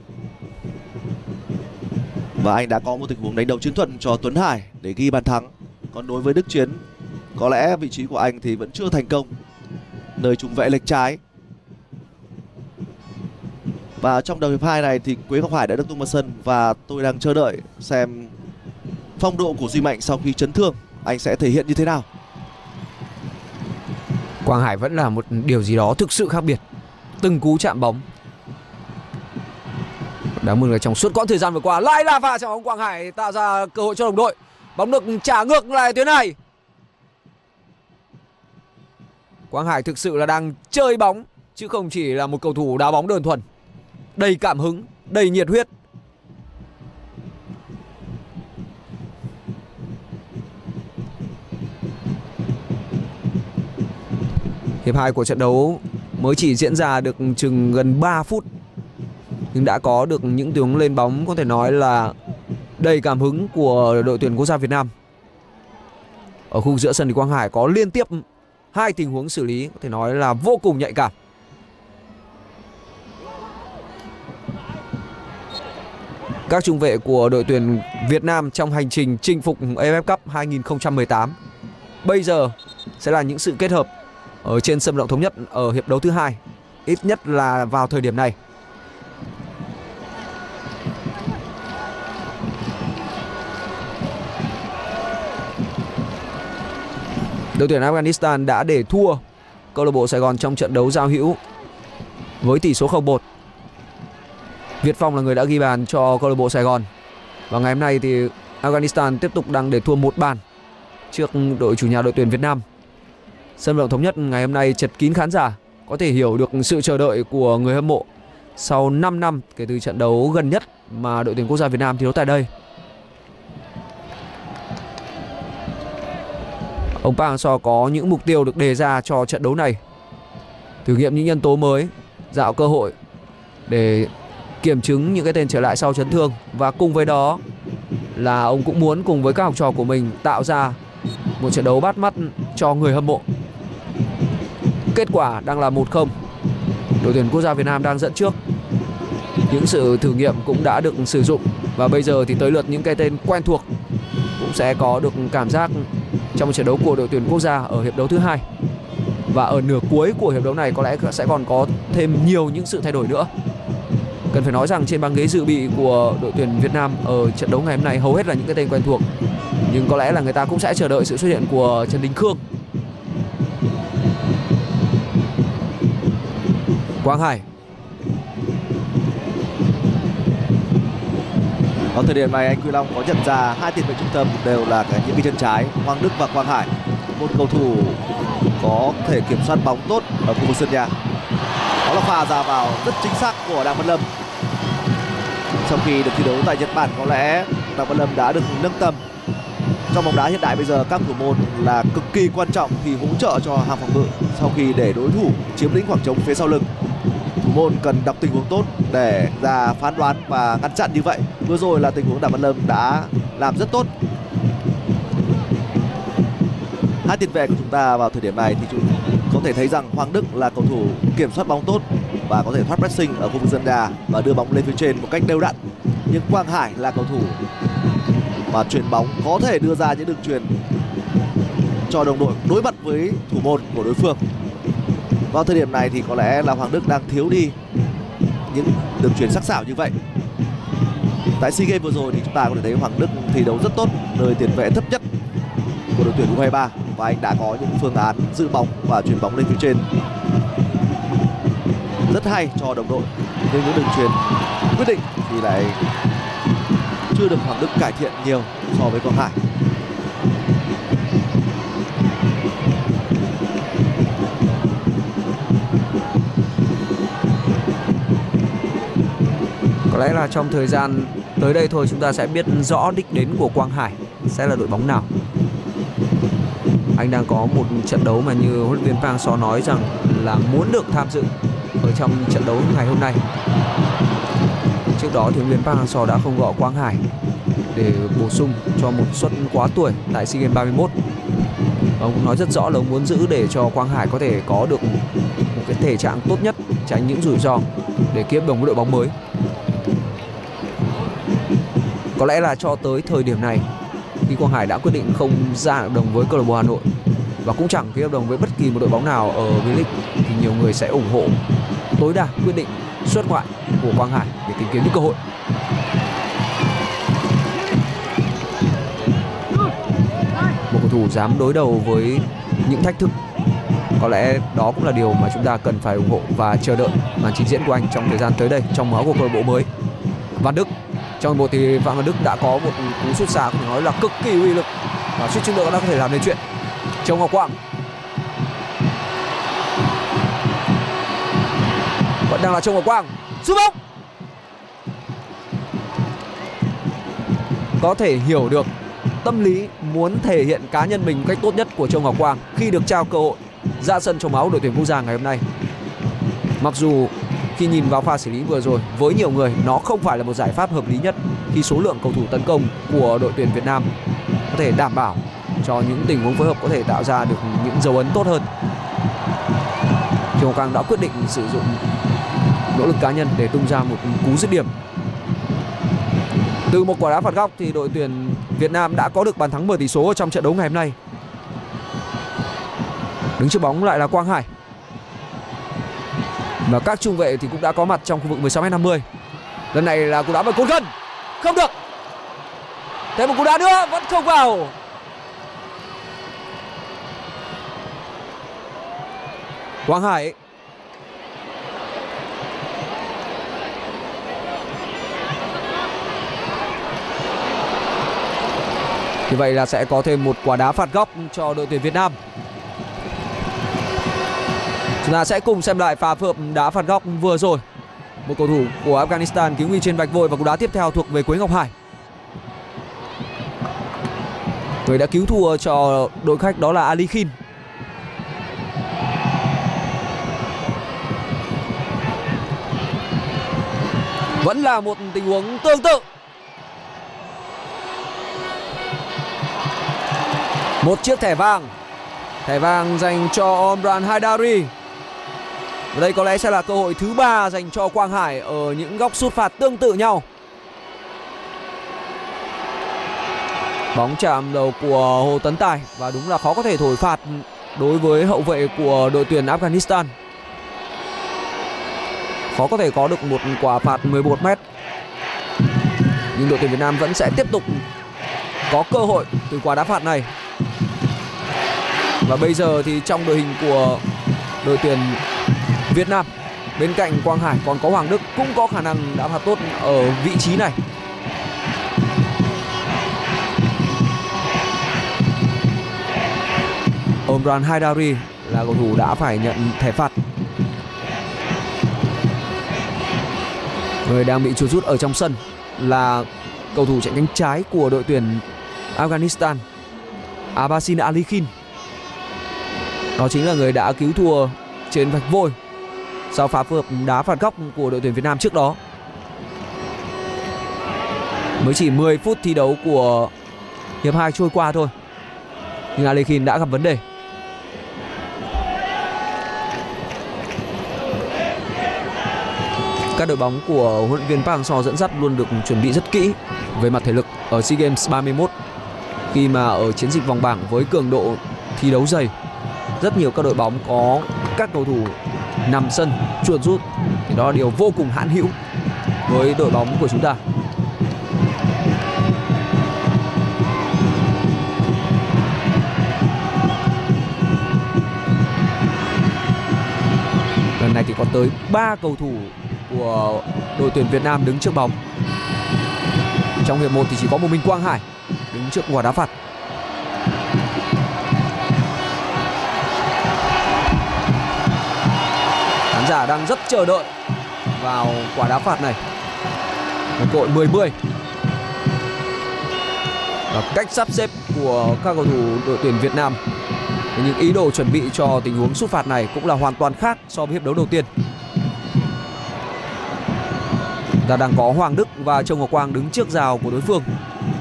và anh đã có một tình huống đánh đầu chiến thuật cho Tuấn Hải để ghi bàn thắng. Còn đối với Đức Chiến, có lẽ vị trí của anh thì vẫn chưa thành công, nơi trung vệ lệch trái. Và trong đầu hiệp hai này thì Quế Ngọc Hải đã được tung vào sân, và tôi đang chờ đợi xem phong độ của Duy Mạnh sau khi chấn thương anh sẽ thể hiện như thế nào. Quang Hải vẫn là một điều gì đó thực sự khác biệt, từng cú chạm bóng. Đáng mừng là trong suốt quãng thời gian vừa qua lại là pha chạm bóng Quang Hải tạo ra cơ hội cho đồng đội. Bóng được trả ngược lại tuyến này. Quang Hải thực sự là đang chơi bóng chứ không chỉ là một cầu thủ đá bóng đơn thuần. Đầy cảm hứng, đầy nhiệt huyết. Hiệp hai của trận đấu mới chỉ diễn ra được chừng gần ba phút, nhưng đã có được những tiếng lên bóng có thể nói là đầy cảm hứng của đội tuyển quốc gia Việt Nam. Ở khu giữa sân thì Quang Hải có liên tiếp hai tình huống xử lý có thể nói là vô cùng nhạy cảm. Các trung vệ của đội tuyển Việt Nam trong hành trình chinh phục a ép ép Cup hai nghìn không trăm mười tám bây giờ sẽ là những sự kết hợp ở trên sân vận động Thống Nhất ở hiệp đấu thứ hai, ít nhất là vào thời điểm này. Đội tuyển Afghanistan đã để thua câu lạc bộ Sài Gòn trong trận đấu giao hữu với tỷ số không một. Việt Phong là người đã ghi bàn cho câu lạc bộ Sài Gòn. Và ngày hôm nay thì Afghanistan tiếp tục đang để thua một bàn trước đội chủ nhà đội tuyển Việt Nam. Sân vận động Thống Nhất ngày hôm nay chật kín khán giả, có thể hiểu được sự chờ đợi của người hâm mộ sau năm năm kể từ trận đấu gần nhất mà đội tuyển quốc gia Việt Nam thi đấu tại đây. Ông Park Hang-seo có những mục tiêu được đề ra cho trận đấu này, thử nghiệm những nhân tố mới, tạo cơ hội để kiểm chứng những cái tên trở lại sau chấn thương, và cùng với đó là ông cũng muốn cùng với các học trò của mình tạo ra một trận đấu bắt mắt cho người hâm mộ. Kết quả đang là một không. Đội tuyển quốc gia Việt Nam đang dẫn trước. Những sự thử nghiệm cũng đã được sử dụng và bây giờ thì tới lượt những cái tên quen thuộc cũng sẽ có được cảm giác trong một trận đấu của đội tuyển quốc gia ở hiệp đấu thứ hai. Và ở nửa cuối của hiệp đấu này có lẽ sẽ còn có thêm nhiều những sự thay đổi nữa. Cần phải nói rằng trên băng ghế dự bị của đội tuyển Việt Nam ở trận đấu ngày hôm nay hầu hết là những cái tên quen thuộc. Nhưng có lẽ là người ta cũng sẽ chờ đợi sự xuất hiện của Trần Đình Khương. Quang Hải. Ở thời điểm này anh Quy Long có nhận ra hai tiền vệ trung tâm đều là cái những cái chân trái, Hoàng Đức và Quang Hải, một cầu thủ có thể kiểm soát bóng tốt ở khu vực sân nhà. Đó là pha ra vào rất chính xác của Đặng Văn Lâm. Sau khi được thi đấu tại Nhật Bản, có lẽ Đặng Văn Lâm đã được nâng tầm. Trong bóng đá hiện đại bây giờ, các thủ môn là cực kỳ quan trọng khi hỗ trợ cho hàng phòng ngự sau khi để đối thủ chiếm lĩnh khoảng trống phía sau lưng. Thủ môn cần đọc tình huống tốt để ra phán đoán và ngăn chặn như vậy. Vừa rồi là tình huống Đặng Văn Lâm đã làm rất tốt. Hai tiền vệ của chúng ta vào thời điểm này thì chúng có thể thấy rằng Hoàng Đức là cầu thủ kiểm soát bóng tốt và có thể thoát pressing ở khu vực sân nhà và đưa bóng lên phía trên một cách đều đặn. Nhưng Quang Hải là cầu thủ mà chuyền bóng có thể đưa ra những đường chuyền cho đồng đội đối mặt với thủ môn của đối phương. Vào thời điểm này thì có lẽ là Hoàng Đức đang thiếu đi những đường chuyền sắc sảo như vậy. Tại SEA Games vừa rồi thì chúng ta có thể thấy Hoàng Đức thi đấu rất tốt, nơi tiền vệ thấp nhất của đội tuyển u hai ba, và anh đã có những phương án giữ bóng và chuyền bóng lên phía trên rất hay cho đồng đội. Nhưng những đường chuyền quyết định thì lại chưa được Hoàng Đức cải thiện nhiều so với Quang Hải. Có lẽ là trong thời gian tới đây thôi chúng ta sẽ biết rõ đích đến của Quang Hải sẽ là đội bóng nào. Anh đang có một trận đấu mà như huấn luyện viên Park Hang-seo nói rằng là muốn được tham dự ở trong trận đấu ngày hôm nay. Trước đó thì huấn luyện viên Park Hang-seo đã không gọi Quang Hải để bổ sung cho một suất quá tuổi tại SEA Games ba mươi mốt. Ông nói rất rõ là ông muốn giữ để cho Quang Hải có thể có được một cái thể trạng tốt nhất, tránh những rủi ro để kiếm đồng với đội bóng mới. Có lẽ là cho tới thời điểm này, khi Quang Hải đã quyết định không ra hợp đồng với câu lạc bộ Hà Nội và cũng chẳng ký hợp đồng với bất kỳ một đội bóng nào ở V-League, thì nhiều người sẽ ủng hộ tối đa quyết định xuất ngoại của Quang Hải để tìm kiếm những cơ hội. Một cầu thủ dám đối đầu với những thách thức, có lẽ đó cũng là điều mà chúng ta cần phải ủng hộ và chờ đợi màn trình diễn của anh trong thời gian tới đây trong máu của câu lạc bộ mới. Văn Đức, trong bộ thì Phạm Văn Đức đã có một cú sút xa có thể nói là cực kỳ uy lực và suýt chút nữa đã có thể làm nên chuyện. Châu Ngọc Quang vẫn đang là Châu Ngọc Quang, sút bóng. Có thể hiểu được tâm lý muốn thể hiện cá nhân mình một cách tốt nhất của Châu Ngọc Quang khi được trao cơ hội ra sân trong máu đội tuyển quốc gia ngày hôm nay. Mặc dù khi nhìn vào pha xử lý vừa rồi, với nhiều người nó không phải là một giải pháp hợp lý nhất khi số lượng cầu thủ tấn công của đội tuyển Việt Nam có thể đảm bảo cho những tình huống phối hợp có thể tạo ra được những dấu ấn tốt hơn. Châu Ngọc Quang đã quyết định sử dụng nỗ lực cá nhân để tung ra một cú dứt điểm. Từ một quả đá phạt góc thì đội tuyển Việt Nam đã có được bàn thắng mở tỷ số ở trong trận đấu ngày hôm nay. Đứng trước bóng lại là Quang Hải. Và các trung vệ thì cũng đã có mặt trong khu vực mười sáu mét năm mươi. Lần này là cú đá vào cột gần. Không được. Thêm một cú đá nữa vẫn không vào. Quang Hải. Như vậy là sẽ có thêm một quả đá phạt góc cho đội tuyển Việt Nam. Chúng ta sẽ cùng xem lại pha phối hợp đá phạt góc vừa rồi. Một cầu thủ của Afghanistan cứu nguy trên vạch vội và cú đá tiếp theo thuộc về Quế Ngọc Hải. Người đã cứu thua cho đội khách đó là Ali Khin. Vẫn là một tình huống tương tự. Một chiếc thẻ vàng. Thẻ vàng dành cho Omran Haidari. Và đây có lẽ sẽ là cơ hội thứ ba dành cho Quang Hải ở những góc sút phạt tương tự nhau. Bóng chạm đầu của Hồ Tấn Tài và đúng là khó có thể thổi phạt đối với hậu vệ của đội tuyển Afghanistan. Khó có thể có được một quả phạt mười một mét. Nhưng đội tuyển Việt Nam vẫn sẽ tiếp tục có cơ hội từ quả đá phạt này. Và bây giờ thì trong đội hình của đội tuyển Việt Nam, bên cạnh Quang Hải còn có Hoàng Đức cũng có khả năng đá phạt tốt ở vị trí này. Omran Haidari là cầu thủ đã phải nhận thẻ phạt. Người đang bị chuột rút ở trong sân là cầu thủ chạy cánh trái của đội tuyển Afghanistan, Abbasin Ali Khin. Đó chính là người đã cứu thua trên vạch vôi sau phá phường đá phạt góc của đội tuyển Việt Nam trước đó. Mới chỉ mười phút thi đấu của hiệp hai trôi qua thôi, nhưng Ali Khin đã gặp vấn đề. Các đội bóng của huấn luyện viên Park Hang-seo dẫn dắt luôn được chuẩn bị rất kỹ về mặt thể lực ở SEA Games ba mươi mốt. Khi mà ở chiến dịch vòng bảng với cường độ thi đấu dày, rất nhiều các đội bóng có các cầu thủ nằm sân chuột rút, thì đó là điều vô cùng hãn hữu với đội bóng của chúng ta. Lần này thì có tới ba cầu thủ của đội tuyển Việt Nam đứng trước bóng. Trong hiệp một thì chỉ có một mình Quang Hải đứng trước quả đá phạt. Khán giả đang rất chờ đợi vào quả đá phạt này. Một cơ hội mười mười. Và cách sắp xếp của các cầu thủ đội tuyển Việt Nam, những ý đồ chuẩn bị cho tình huống sút phạt này cũng là hoàn toàn khác so với hiệp đấu đầu tiên. Ta đang có Hoàng Đức và Châu Ngọc Quang đứng trước rào của đối phương.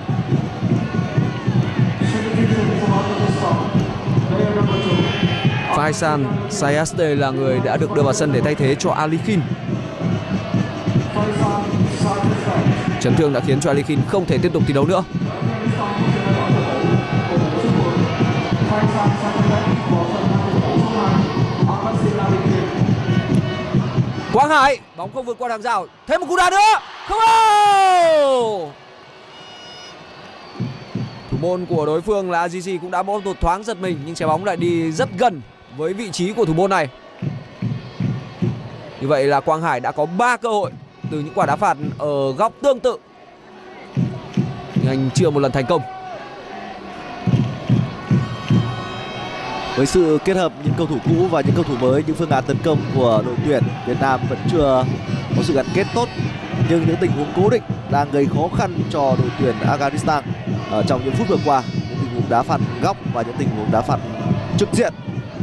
Faisal Sayaste là người đã được đưa vào sân để thay thế cho Ali Khin. Chấn thương đã khiến cho Ali Khin không thể tiếp tục thi đấu nữa. Quang Hải, bóng không vượt qua hàng rào, thêm một cú đá nữa, không đâu. Thủ môn của đối phương là Azizi cũng đã có một thoáng giật mình, nhưng trái bóng lại đi rất gần với vị trí của thủ môn này. Như vậy là Quang Hải đã có ba cơ hội từ những quả đá phạt ở góc tương tự, nhưng anh chưa một lần thành công. Với sự kết hợp những cầu thủ cũ và những cầu thủ mới, những phương án tấn công của đội tuyển Việt Nam vẫn chưa có sự gắn kết tốt, nhưng những tình huống cố định đang gây khó khăn cho đội tuyển Afghanistan ở trong những phút vừa qua. Những tình huống đá phạt góc và những tình huống đá phạt trực diện,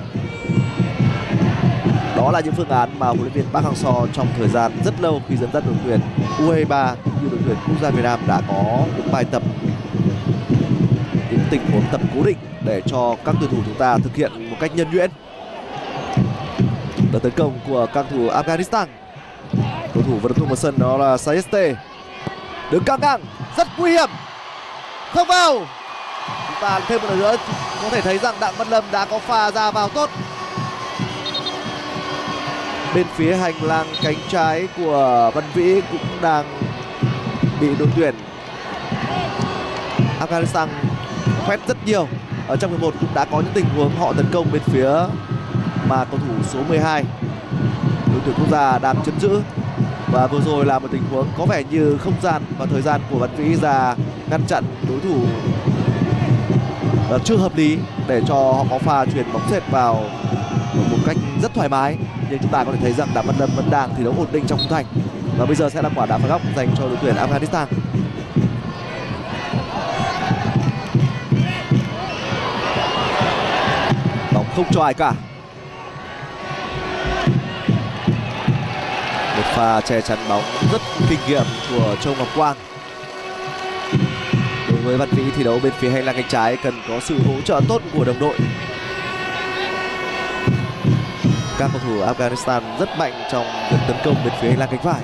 đó là những phương án mà huấn luyện viên Park Hang-seo trong thời gian rất lâu khi dẫn dắt đội tuyển U hai mươi ba cũng như đội tuyển quốc gia Việt Nam đã có những bài tập, những tình huống tập cố định để cho các tuyển thủ chúng ta thực hiện một cách nhuần nhuyễn. Đợt tấn công của các cầu thủ Afghanistan, cầu thủ vận động một sân đó là Saeste, đứng căng ngang rất nguy hiểm, không vào. Chúng ta thêm một lần nữa có thể thấy rằng Đặng Văn Lâm đã có pha ra vào tốt. Bên phía hành lang cánh trái của Văn Vĩ cũng đang bị đội tuyển Afghanistan khoét rất nhiều. Ở trong hiệp một cũng đã có những tình huống họ tấn công bên phía mà cầu thủ số mười hai đội tuyển quốc gia đang chiếm giữ. Và vừa rồi là một tình huống có vẻ như không gian và thời gian của Văn Vĩ ra ngăn chặn đối thủ chưa hợp lý để cho họ có pha chuyền bóng xẹt vào một cách rất thoải mái. Nhưng chúng ta có thể thấy rằng Đặng Văn Lâm vẫn đang thi đấu ổn định trong khung thành. Và bây giờ sẽ là quả đá phạt góc dành cho đội tuyển Afghanistan. Bóng không cho ai cả. Một pha che chắn bóng rất kinh nghiệm của Châu Ngọc Quang. Đối với Văn Vĩ thi đấu bên phía hành lang cánh trái cần có sự hỗ trợ tốt của đồng đội. Các cầu thủ Afghanistan rất mạnh trong việc tấn công bên phía hành lang cánh phải.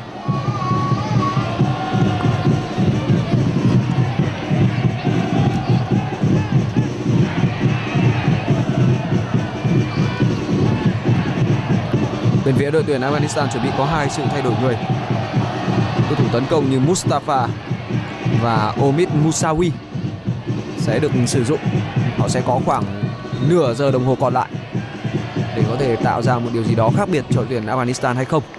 Bên phía đội tuyển Afghanistan chuẩn bị có hai sự thay đổi người. Cầu thủ tấn công như Mustafa và Omid Musawi sẽ được sử dụng. Họ sẽ có khoảng nửa giờ đồng hồ còn lại để có thể tạo ra một điều gì đó khác biệt cho đội tuyển Afghanistan hay không.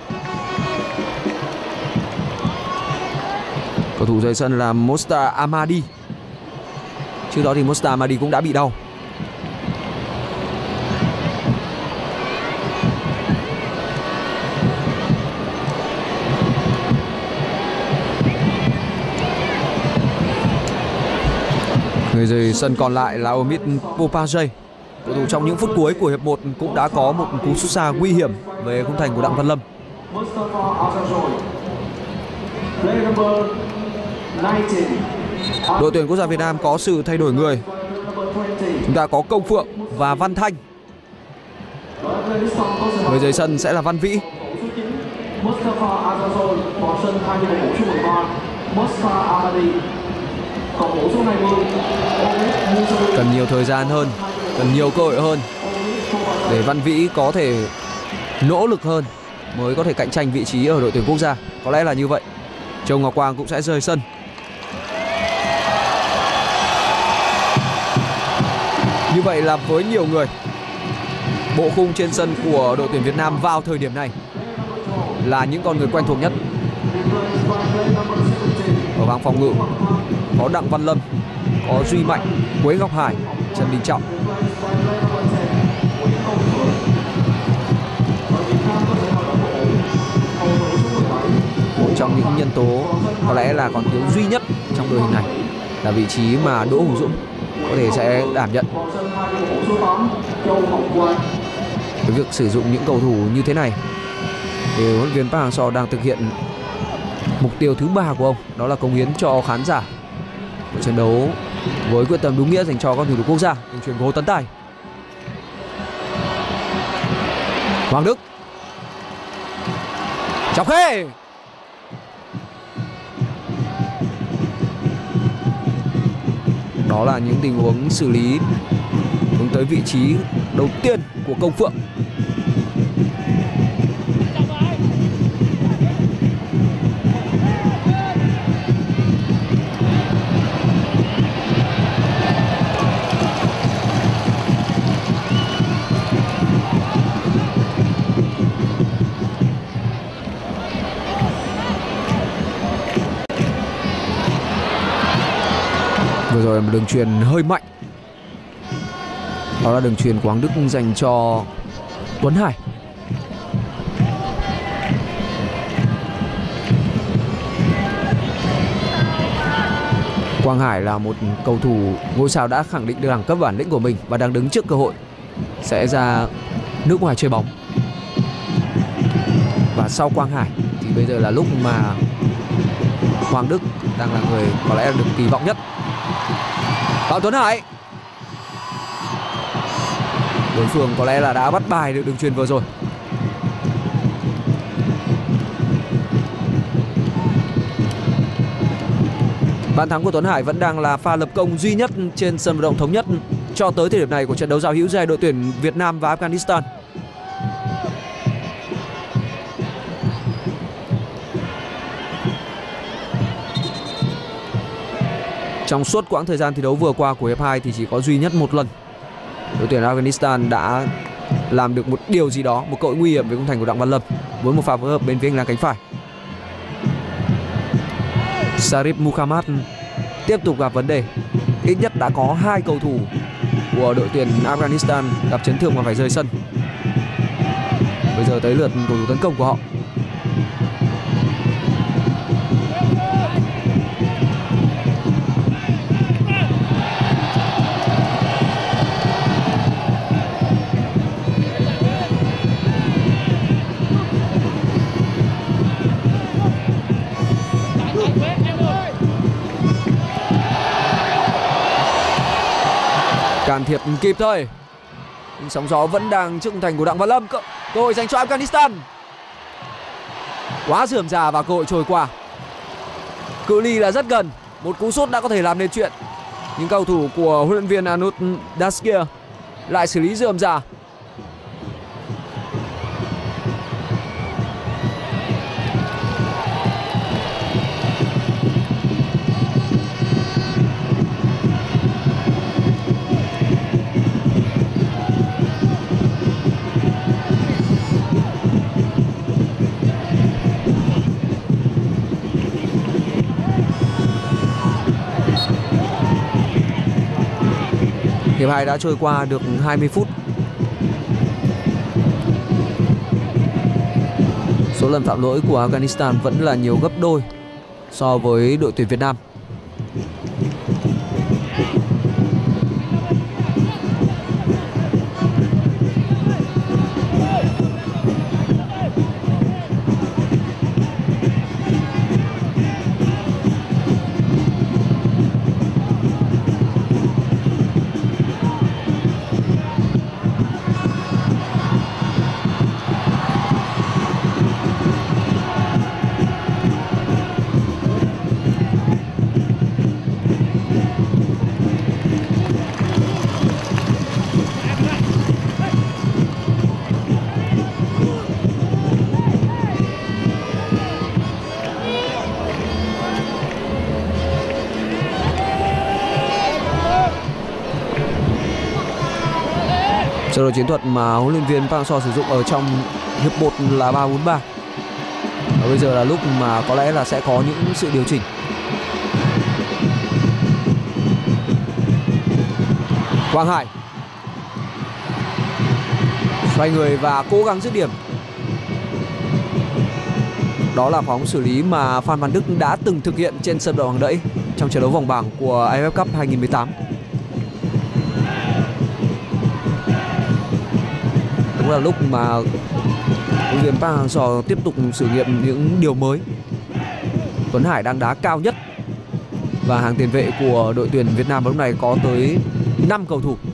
Cầu thủ rời sân là Mostar Ahmadi. Trước đó thì Mostar Ahmadi cũng đã bị đau. Người rời sân còn lại là Omid Popajay. Cầu thủ trong những phút cuối của hiệp một cũng đã có một cú sút xa nguy hiểm về khung thành của Đặng Văn Lâm. Đội tuyển quốc gia Việt Nam có sự thay đổi người. Chúng ta có Công Phượng và Văn Thanh. Người rời sân sẽ là Văn Vĩ. Cần nhiều thời gian hơn, cần nhiều cơ hội hơn để Văn Vĩ có thể nỗ lực hơn mới có thể cạnh tranh vị trí ở đội tuyển quốc gia. Có lẽ là như vậy. Châu Ngọc Quang cũng sẽ rời sân. Như vậy là với nhiều người, bộ khung trên sân của đội tuyển Việt Nam vào thời điểm này là những con người quen thuộc nhất. Ở hàng phòng ngự có Đặng Văn Lâm, có Duy Mạnh, Quế Ngọc Hải, Trần Đình Trọng. Một trong những nhân tố có lẽ là còn thiếu duy nhất trong đội hình này là vị trí mà Đỗ Hùng Dũng có thể sẽ đảm nhận. Với việc sử dụng những cầu thủ như thế này thì huấn luyện viên Park Hang-seo đang thực hiện mục tiêu thứ ba của ông, đó là cống hiến cho khán giả. Một trận đấu với quyết tâm đúng nghĩa dành cho các tuyển thủ quốc gia. Đường chuyền của Hồ Tấn Tài. Hoàng Đức. Trọng Khê. Đó là những tình huống xử lý hướng tới vị trí đầu tiên của Công Phượng. Vừa rồi một đường chuyền hơi mạnh. Đó là đường chuyền của Hoàng Đức dành cho Tuấn Hải. Quang Hải là một cầu thủ ngôi sao đã khẳng định được đẳng cấp bản lĩnh của mình và đang đứng trước cơ hội sẽ ra nước ngoài chơi bóng. Và sau Quang Hải thì bây giờ là lúc mà Hoàng Đức đang là người có lẽ được kỳ vọng nhất. Phạm Tuấn Hải. Đối phương có lẽ là đã bắt bài được đường chuyền vừa rồi. Bàn thắng của Tuấn Hải vẫn đang là pha lập công duy nhất trên sân vận động Thống Nhất cho tới thời điểm này của trận đấu giao hữu giữa đội tuyển Việt Nam và Afghanistan. Trong suốt quãng thời gian thi đấu vừa qua của hiệp hai thì chỉ có duy nhất một lần đội tuyển Afghanistan đã làm được một điều gì đó, một cơ hội nguy hiểm với khung thành của Đặng Văn Lâm với một pha phối hợp bên phía hành lang cánh phải. Sarip Muhammad tiếp tục gặp vấn đề. Ít nhất đã có hai cầu thủ của đội tuyển Afghanistan gặp chấn thương và phải rời sân. Bây giờ tới lượt cầu thủ tấn công của họ. Can thiệp kịp thời. Nhưng sóng gió vẫn đang trước khung thành của Đặng Văn Lâm. Cơ hội dành cho Afghanistan. Quá rườm rà và cơ hội trôi qua. Cự ly là rất gần, một cú sút đã có thể làm nên chuyện. Nhưng cầu thủ của huấn luyện viên Anut Daskia lại xử lý rườm rà. Hiệp hai đã trôi qua được hai mươi phút. Số lần phạm lỗi của Afghanistan vẫn là nhiều gấp đôi so với đội tuyển Việt Nam. Sơ đồ chiến thuật mà huấn luyện viên Park Hang-seo sử dụng ở trong hiệp một là ba bốn ba. Và bây giờ là lúc mà có lẽ là sẽ có những sự điều chỉnh. Quang Hải xoay người và cố gắng dứt điểm. Đó là phóng xử lý mà Phan Văn Đức đã từng thực hiện trên sân vận động Hàng Đẫy trong trận đấu vòng bảng của a ép ép Cup hai không một tám. Cũng là lúc mà huấn luyện viên Park Hang-seo tiếp tục thử nghiệm những điều mới. Tuấn Hải đang đá cao nhất và hàng tiền vệ của đội tuyển Việt Nam lúc này có tới năm cầu thủ.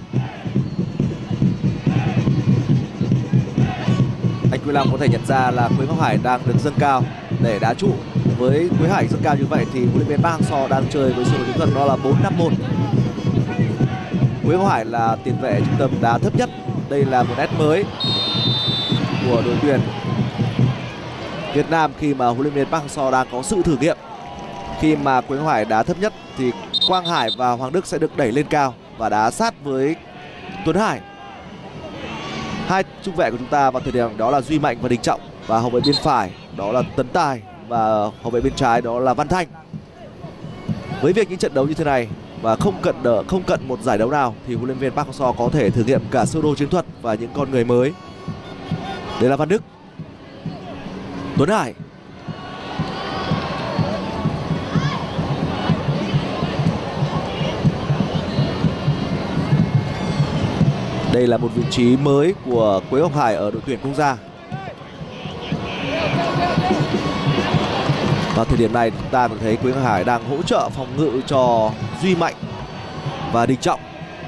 Anh Quý Long có thể nhận ra là Quế Ngọc Hải đang được dâng cao để đá trụ. Với Quế Hải dâng cao như vậy thì huấn luyện viên Park Hang-seo đang chơi với sơ đồ chiến thuật đó là bốn năm một. Quế Ngọc Hải là tiền vệ trung tâm đá thấp nhất. Đây là một nét mới của đội tuyển Việt Nam khi mà huấn luyện viên Park Hang-seo đang có sự thử nghiệm. Khi mà Quế Ngọc Hải đá thấp nhất thì Quang Hải và Hoàng Đức sẽ được đẩy lên cao và đá sát với Tuấn Hải. Hai trung vệ của chúng ta vào thời điểm đó là Duy Mạnh và Đình Trọng, và hậu vệ bên phải đó là Tấn Tài, và hậu vệ bên trái đó là Văn Thanh. Với việc những trận đấu như thế này và không cận đỡ không cận một giải đấu nào thì huấn luyện viên Park Hang-seo có thể thử nghiệm cả sơ đồ chiến thuật và những con người mới. Đây là Văn Đức, Tuấn Hải, đây là một vị trí mới của Quế Ngọc Hải ở đội tuyển quốc gia. Vào thời điểm này chúng ta có thấy Quế Ngọc Hải đang hỗ trợ phòng ngự cho Duy Mạnh và Đình Trọng.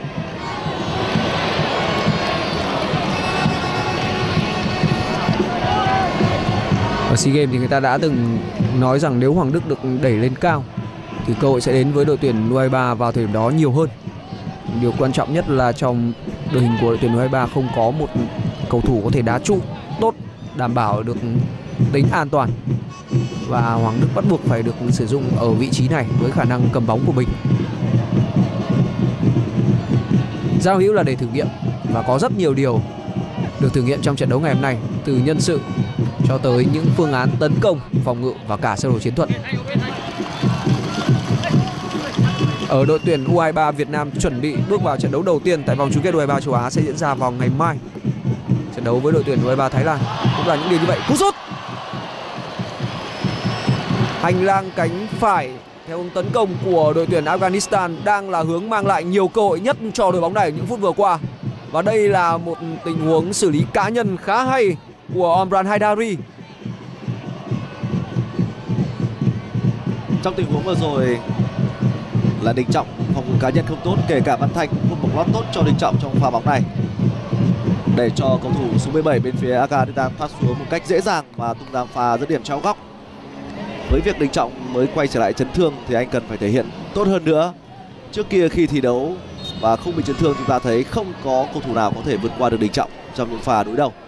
Ở SEA Games thì người ta đã từng nói rằng nếu Hoàng Đức được đẩy lên cao thì cơ hội sẽ đến với đội tuyển u hai ba vào thời điểm đó nhiều hơn. Điều quan trọng nhất là trong đội hình của đội tuyển u hai ba không có một cầu thủ có thể đá trụ tốt, đảm bảo được tính an toàn. Và Hoàng Đức bắt buộc phải được sử dụng ở vị trí này với khả năng cầm bóng của mình. Giao hữu là để thử nghiệm và có rất nhiều điều được thử nghiệm trong trận đấu ngày hôm nay, từ nhân sự cho tới những phương án tấn công, phòng ngự và cả sơ đồ chiến thuật. Ở đội tuyển u hai ba Việt Nam chuẩn bị bước vào trận đấu đầu tiên tại vòng chung kết u hai ba châu Á sẽ diễn ra vào ngày mai. Trận đấu với đội tuyển u hai ba Thái Lan cũng là những điều như vậy. Cú sút! Hành lang cánh phải theo hướng tấn công của đội tuyển Afghanistan đang là hướng mang lại nhiều cơ hội nhất cho đội bóng này những phút vừa qua. Và đây là một tình huống xử lý cá nhân khá hay của Omran Haidari. Trong tình huống vừa rồi là Đình Trọng phòng ngự cá nhân không tốt, kể cả Văn Thanh không bóng lót tốt cho Đình Trọng trong pha bóng này. để cho cầu thủ số mười bảy bên phía Afghanistan thoát xuống một cách dễ dàng và tung ra pha dứt điểm trao góc. Với việc Đình Trọng mới quay trở lại chấn thương thì anh cần phải thể hiện tốt hơn nữa. Trước kia khi thi đấu và không bị chấn thương, chúng ta thấy không có cầu thủ nào có thể vượt qua được Đình Trọng trong những pha đối đầu.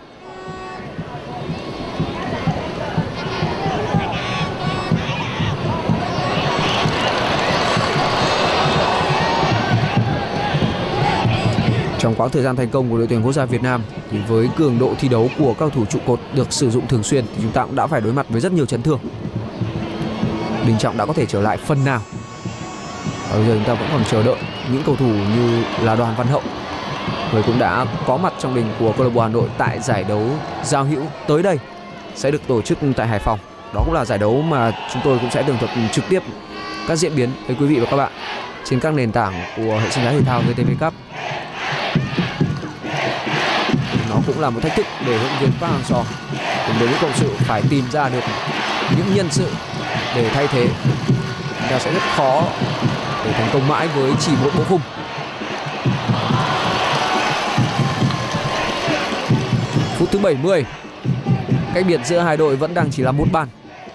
Trong quãng thời gian thành công của đội tuyển quốc gia Việt Nam thì với cường độ thi đấu của các cầu thủ trụ cột được sử dụng thường xuyên thì chúng ta cũng đã phải đối mặt với rất nhiều chấn thương. Đình Trọng đã có thể trở lại phần nào. Và bây giờ chúng ta vẫn còn chờ đợi những cầu thủ như là Đoàn Văn Hậu, người cũng đã có mặt trong đình của câu lạc bộ Hà Nội tại giải đấu giao hữu tới đây sẽ được tổ chức tại Hải Phòng. Đó cũng là giải đấu mà chúng tôi cũng sẽ tường thuật trực tiếp các diễn biến với quý vị và các bạn trên các nền tảng của hệ sinh thái thể thao vê tê vê Cup. Nó cũng là một thách thức để huấn luyện viên Park Hang-seo cùng đội ngũ cộng sự phải tìm ra được những nhân sự để thay thế. Chúng ta sẽ rất khó để thành công mãi với chỉ một bộ khung. Phút thứ bảy mươi, cách biệt giữa hai đội vẫn đang chỉ là một bàn.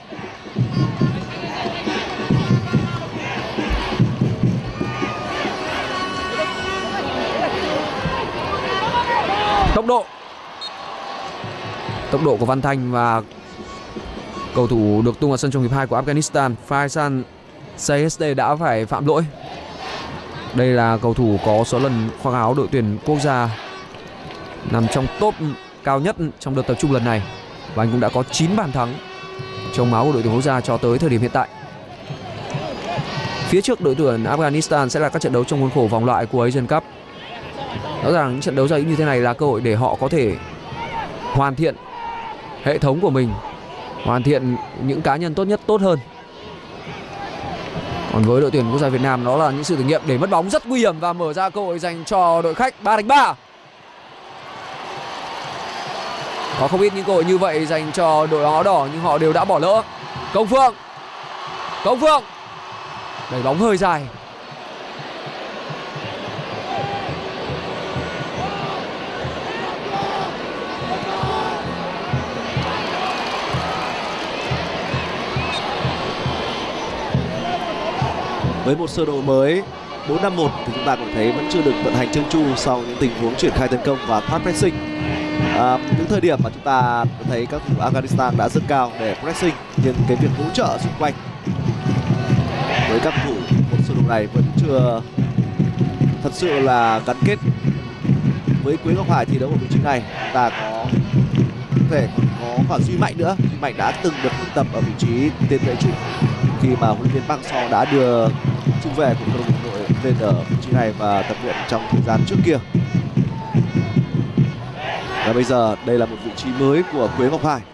Tốc độ Tốc độ của Văn Thanh và cầu thủ được tung vào sân trong hiệp hai của Afghanistan, Faisal Sayeste đã phải phạm lỗi. Đây là cầu thủ có số lần khoác áo đội tuyển quốc gia nằm trong top cao nhất trong đợt tập trung lần này, và anh cũng đã có chín bàn thắng trong máu của đội tuyển quốc gia cho tới thời điểm hiện tại. Phía trước đội tuyển Afghanistan sẽ là các trận đấu trong khuôn khổ vòng loại của Asian Cup. Rõ ràng những trận đấu giải như thế này là cơ hội để họ có thể hoàn thiện hệ thống của mình, hoàn thiện những cá nhân tốt nhất tốt hơn. Còn với đội tuyển quốc gia Việt Nam, đó là những sự thử nghiệm để mất bóng rất nguy hiểm và mở ra cơ hội dành cho đội khách. Ba đánh ba. Có không ít những cơ hội như vậy dành cho đội áo đỏ nhưng họ đều đã bỏ lỡ. Công Phượng Công Phượng đẩy bóng hơi dài. Với một sơ đồ mới bốn năm một thì chúng ta có thấy vẫn chưa được vận hành trơn tru sau những tình huống triển khai tấn công và thoát pressing. À, những thời điểm mà chúng ta thấy các thủ Afghanistan đã rất cao để pressing, nhưng cái việc hỗ trợ xung quanh với các thủ một sơ đồ này vẫn chưa thật sự là gắn kết. Với Quế Ngọc Hải thi đấu ở vị trí này, chúng ta có thể còn có cả Duy Mạnh nữa. Duy Mạnh đã từng được tập ở vị trí tiền vệ trụ khi mà huấn luyện viên Park Hang-seo đã đưa trung vệ của câu lạc bộ Hà Nội lên ở vị trí này và tập luyện trong thời gian trước kia. Và bây giờ đây là một vị trí mới của Quế Ngọc Hải.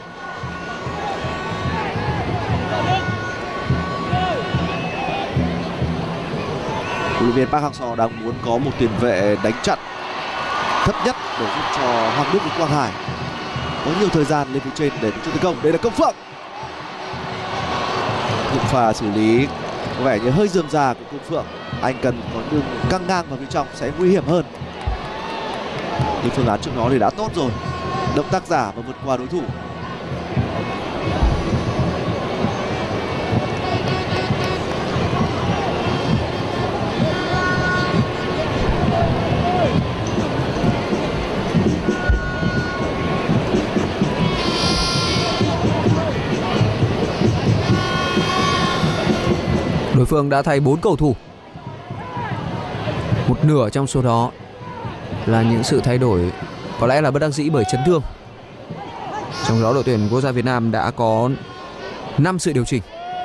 Huấn luyện viên Park Hang-seo đang muốn có một tiền vệ đánh chặn thấp nhất để giúp cho Hoàng Đức và Quang Hải có nhiều thời gian lên phía trên để tổ chức tấn công. Đây là Công Phượng. Những pha xử lý có vẻ như hơi rườm rà của Công Phượng. Anh cần có đường căng ngang vào phía trong sẽ nguy hiểm hơn. Nhưng phương án trước đó thì đã tốt rồi. Động tác giả và vượt qua đối thủ. Đối phương đã thay bốn cầu thủ. Một nửa trong số đó là những sự thay đổi có lẽ là bất đắc dĩ bởi chấn thương. Trong đó đội tuyển quốc gia Việt Nam đã có năm sự điều chỉnh.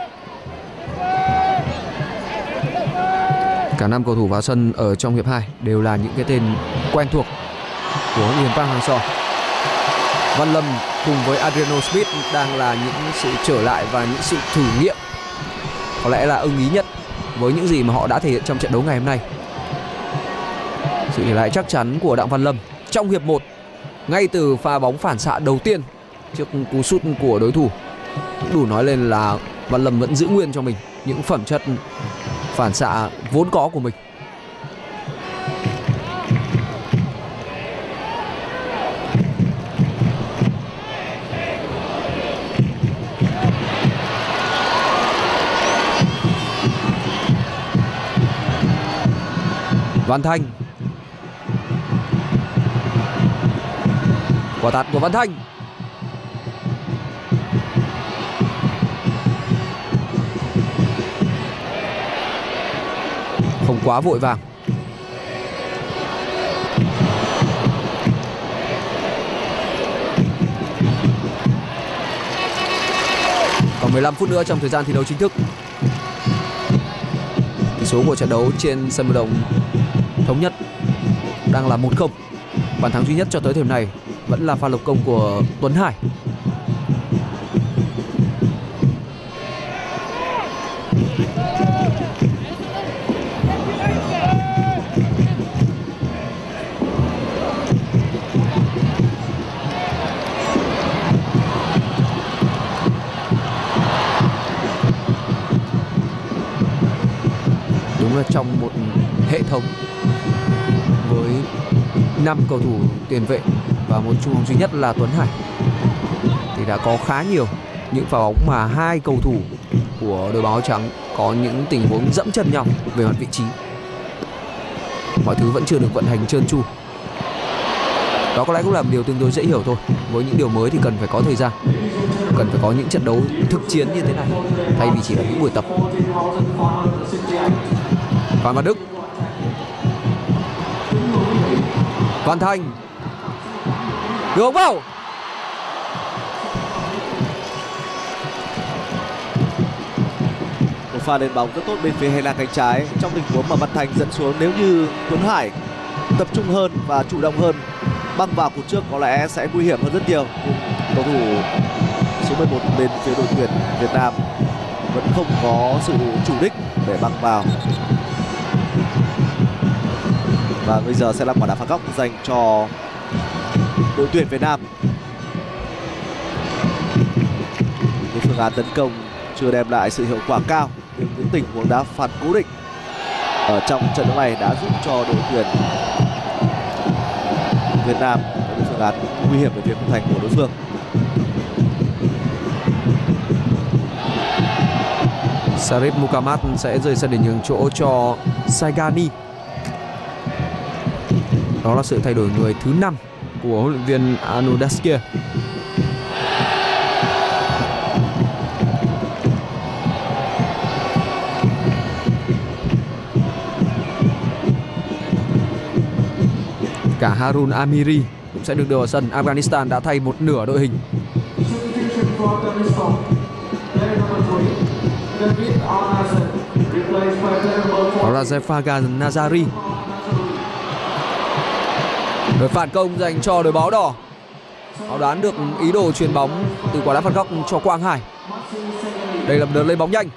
Cả năm cầu thủ vào sân ở trong hiệp hai đều là những cái tên quen thuộc của huấn luyện viên Park Hang-seo. Văn Lâm cùng với Adriano Smith đang là những sự trở lại và những sự thử nghiệm có lẽ là ưng ý nhất với những gì mà họ đã thể hiện trong trận đấu ngày hôm nay. Sự trở lại chắc chắn của Đặng Văn Lâm trong hiệp một, ngay từ pha bóng phản xạ đầu tiên trước cú sút của đối thủ, cũng đủ nói lên là Văn Lâm vẫn giữ nguyên cho mình những phẩm chất phản xạ vốn có của mình. Văn Thanh. Quả tạt của Văn Thanh. Không quá vội vàng. Còn mười lăm phút nữa trong thời gian thi đấu chính thức. Tỷ số của trận đấu trên sân vận động Thống Nhất đang là một không. Bàn thắng duy nhất cho tới thời điểm này vẫn là pha lập công của Tuấn Hải. Đúng là trong một hệ thống với năm cầu thủ tiền vệ và một trung phong duy nhất là Tuấn Hải thì đã có khá nhiều những pha bóng mà hai cầu thủ của đội bóng áo trắng có những tình huống dẫm chân nhau về mặt vị trí. Mọi thứ vẫn chưa được vận hành trơn tru. Đó có lẽ cũng là một điều tương đối dễ hiểu thôi. Với những điều mới thì cần phải có thời gian, cần phải có những trận đấu thực chiến như thế này thay vì chỉ là những buổi tập. Phan Văn Đức, Văn Thanh, hướng vào. Một pha lên bóng rất tốt bên phía hành lang cánh trái trong tình huống mà Văn Thanh dẫn xuống. Nếu như Tuấn Hải tập trung hơn và chủ động hơn, băng vào cột trước có lẽ sẽ nguy hiểm hơn rất nhiều. Nhưng cầu thủ số mười một bên phía đội tuyển Việt Nam vẫn không có sự chủ đích để băng vào. Và bây giờ sẽ là quả đá phạt góc dành cho đội tuyển Việt Nam. Những phương án tấn công chưa đem lại sự hiệu quả cao, nhưng những tình huống đá phạt cố định ở trong trận đấu này đã giúp cho đội tuyển Việt Nam có những phương án nguy hiểm về phía khung thành của đối phương. Sarip Mukamat sẽ rời sân để nhường chỗ cho Saigani. Đó là sự thay đổi người thứ năm của huấn luyện viên Anu Daskia. Cả Harun Amiri cũng sẽ được đưa vào sân. Afghanistan đã thay một nửa đội hình. Đó là Zefagan Nazari. Đội phản công dành cho đội báo đỏ. Họ đoán được ý đồ chuyền bóng từ quả đá phạt góc cho Quang Hải. Đây là một đợt lấy bóng nhanh.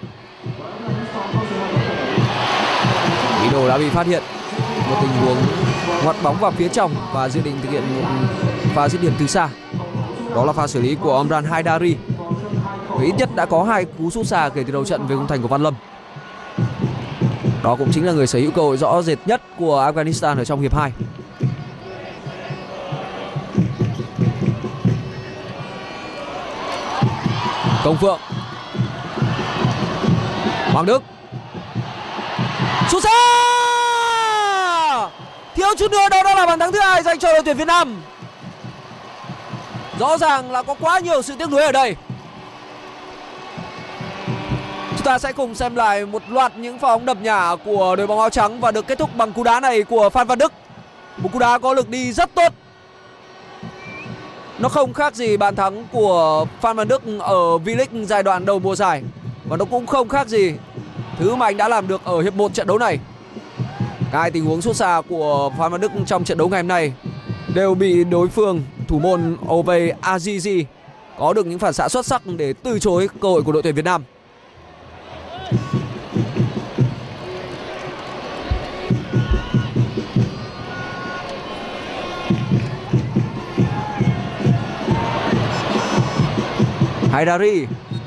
Ý đồ đã bị phát hiện. Một tình huống ngoặt bóng vào phía trong và dự định thực hiện một pha dứt điểm từ xa. Đó là pha xử lý của Omran Haidari. Và ít nhất đã có hai cú sút xa kể từ đầu trận về khung thành của Văn Lâm. Đó cũng chính là người sở hữu cơ hội rõ rệt nhất của Afghanistan ở trong hiệp hai. Công Phượng, Hoàng Đức, sút xa, thiếu chút nữa đó, đó là bàn thắng thứ hai dành cho đội tuyển Việt Nam. Rõ ràng là có quá nhiều sự tiếc nuối ở đây. Chúng ta sẽ cùng xem lại một loạt những pha bóng đập nhả của đội bóng áo trắng và được kết thúc bằng cú đá này của Phan Văn Đức. Một cú đá có lực đi rất tốt. Nó không khác gì bàn thắng của Phan Văn Đức ở V-League giai đoạn đầu mùa giải. Và nó cũng không khác gì thứ mà anh đã làm được ở hiệp một trận đấu này. Cả hai tình huống sút xa của Phan Văn Đức trong trận đấu ngày hôm nay đều bị đối phương thủ môn Ove Azizi có được những phản xạ xuất sắc để từ chối cơ hội của đội tuyển Việt Nam. Haidari,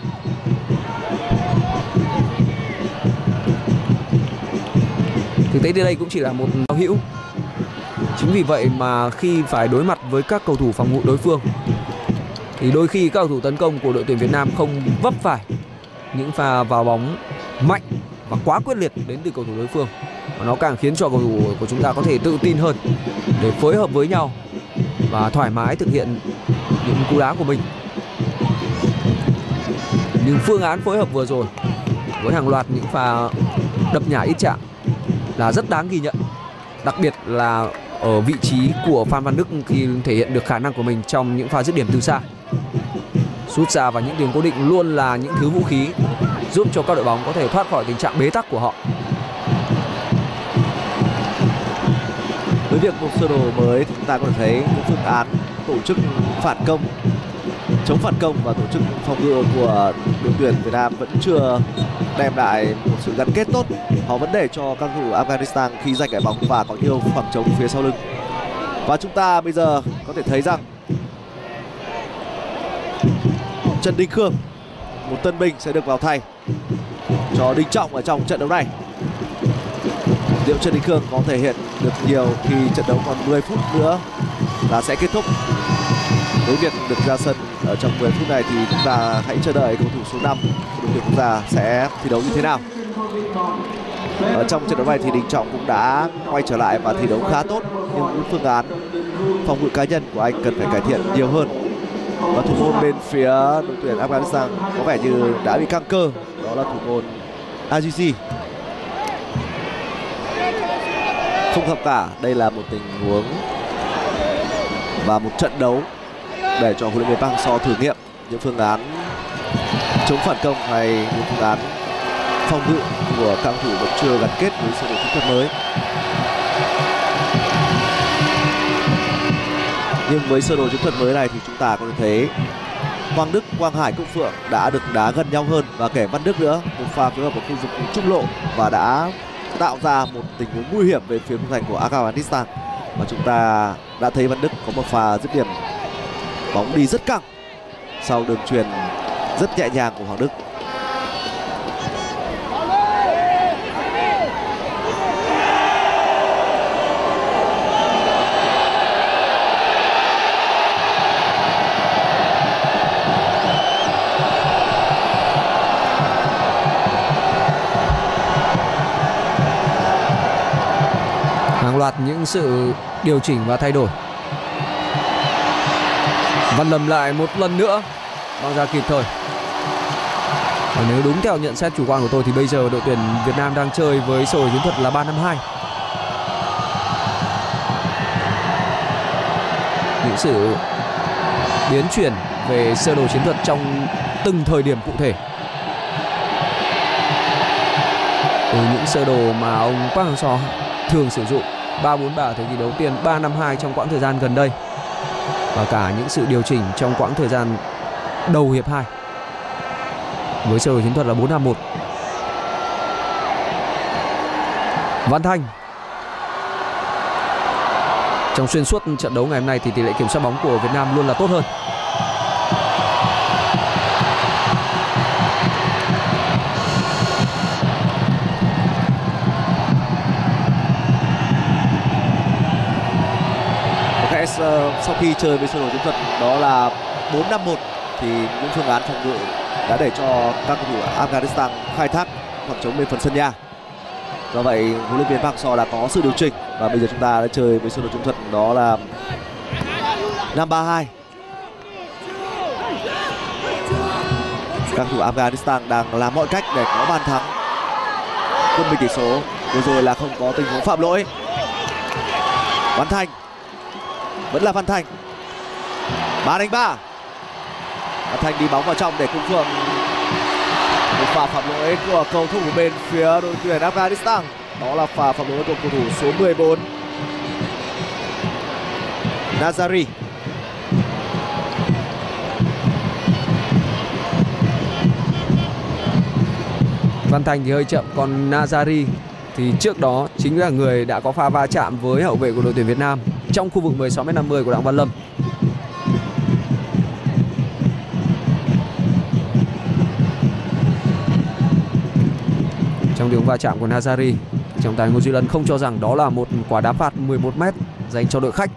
thực tế thì đây cũng chỉ là một báo hữu. Chính vì vậy mà khi phải đối mặt với các cầu thủ phòng ngự đối phương thì đôi khi các cầu thủ tấn công của đội tuyển Việt Nam không vấp phải những pha vào bóng mạnh và quá quyết liệt đến từ cầu thủ đối phương. Và nó càng khiến cho cầu thủ của chúng ta có thể tự tin hơn để phối hợp với nhau và thoải mái thực hiện những cú đá của mình. Nhưng phương án phối hợp vừa rồi với hàng loạt những pha đập nhả ít chạm là rất đáng ghi nhận, đặc biệt là ở vị trí của Phan Văn Đức khi thể hiện được khả năng của mình trong những pha dứt điểm từ xa. Sút xa và những điểm cố định luôn là những thứ vũ khí giúp cho các đội bóng có thể thoát khỏi tình trạng bế tắc của họ. Với việc một sơ đồ mới thì chúng ta có thể thấy những phương án tổ chức phản công, chống phản công và tổ chức phòng ngự của đội tuyển Việt Nam vẫn chưa đem lại một sự gắn kết tốt. Họ vẫn để cho các cầu thủ Afghanistan khi giành lại bóng và có nhiều khoảng trống phía sau lưng. Và chúng ta bây giờ có thể thấy rằng Trần Đình Khương, một tân binh, sẽ được vào thay cho Đình Trọng ở trong trận đấu này. Liệu Trần Đình Khương có thể hiện được nhiều khi trận đấu còn mười phút nữa là sẽ kết thúc? Với việc được ra sân ở trong mười phút này thì chúng ta hãy chờ đợi cầu thủ số năm của đội tuyển quốc gia sẽ thi đấu như thế nào. Ở trong trận đấu này thì Đình Trọng cũng đã quay trở lại và thi đấu khá tốt, nhưng những phương án phòng ngự cá nhân của anh cần phải cải thiện nhiều hơn. Và thủ môn bên phía đội tuyển Afghanistan có vẻ như đã bị căng cơ, đó là thủ môn a giê xê. Không hợp cả, đây là một tình huống và một trận đấu để cho huấn luyện viên Park Hang-seo thử nghiệm những phương án chống phản công hay những phương án phòng ngự của các cầu thủ vẫn chưa gắn kết với sơ đồ chiến thuật mới. Nhưng với sơ đồ chiến thuật mới này thì chúng ta có thể thấy Quang Đức, Quang Hải, Công Phượng đã được đá gần nhau hơn, và kể Văn Đức nữa, một pha phối hợp ở khu vực trung lộ và đã tạo ra một tình huống nguy hiểm về phía khung thành của Afghanistan. Và chúng ta đã thấy Văn Đức có một pha dứt điểm bóng đi rất căng sau đường chuyền rất nhẹ nhàng của Hoàng Đức. Hàng loạt những sự điều chỉnh và thay đổi. Văn Lâm lại một lần nữa băng ra kịp thời. Và nếu đúng theo nhận xét chủ quan của tôi thì bây giờ đội tuyển Việt Nam đang chơi với sơ đồ chiến thuật là ba năm hai. Những sự biến chuyển về sơ đồ chiến thuật trong từng thời điểm cụ thể. Từ những sơ đồ mà ông Park Hang-seo thường sử dụng ba bốn ba thời kỳ đầu tiên, ba năm hai trong quãng thời gian gần đây, và cả những sự điều chỉnh trong quãng thời gian đầu hiệp hai với sơ đồ chiến thuật là bốn năm một. Văn Thanh. Trong xuyên suốt trận đấu ngày hôm nay thì tỷ lệ kiểm soát bóng của Việt Nam luôn là tốt hơn. Sau khi chơi với sơ đồ chiến thuật đó là bốn năm một thì những phương án phòng ngự đã để cho các cầu thủ Afghanistan khai thác khoảng trống bên phần sân nhà. Do vậy huấn luyện viên Park Hang-seo đã có sự điều chỉnh và bây giờ chúng ta đã chơi với sơ đồ chiến thuật đó là năm ba hai. Các cầu thủ Afghanistan đang làm mọi cách để có bàn thắng quân bình tỷ số. Vừa rồi là không có tình huống phạm lỗi. Văn Thanh, vẫn là Văn Thanh, ba đánh ba. Văn Thanh đi bóng vào trong để Công Phượng. Một pha phạm lỗi của cầu thủ bên phía đội tuyển Afghanistan, đó là pha phạm lỗi của cầu thủ số mười bốn Nazari. Văn Thanh thì hơi chậm, còn Nazari thì trước đó chính là người đã có pha va chạm với hậu vệ của đội tuyển Việt Nam trong khu vực mười sáu mét năm mươi của Đặng Văn Lâm. Trong tiếng va chạm của Nazari, trọng tài Ngô Duy Lân không cho rằng đó là một quả đá phạt mười một mét dành cho đội khách.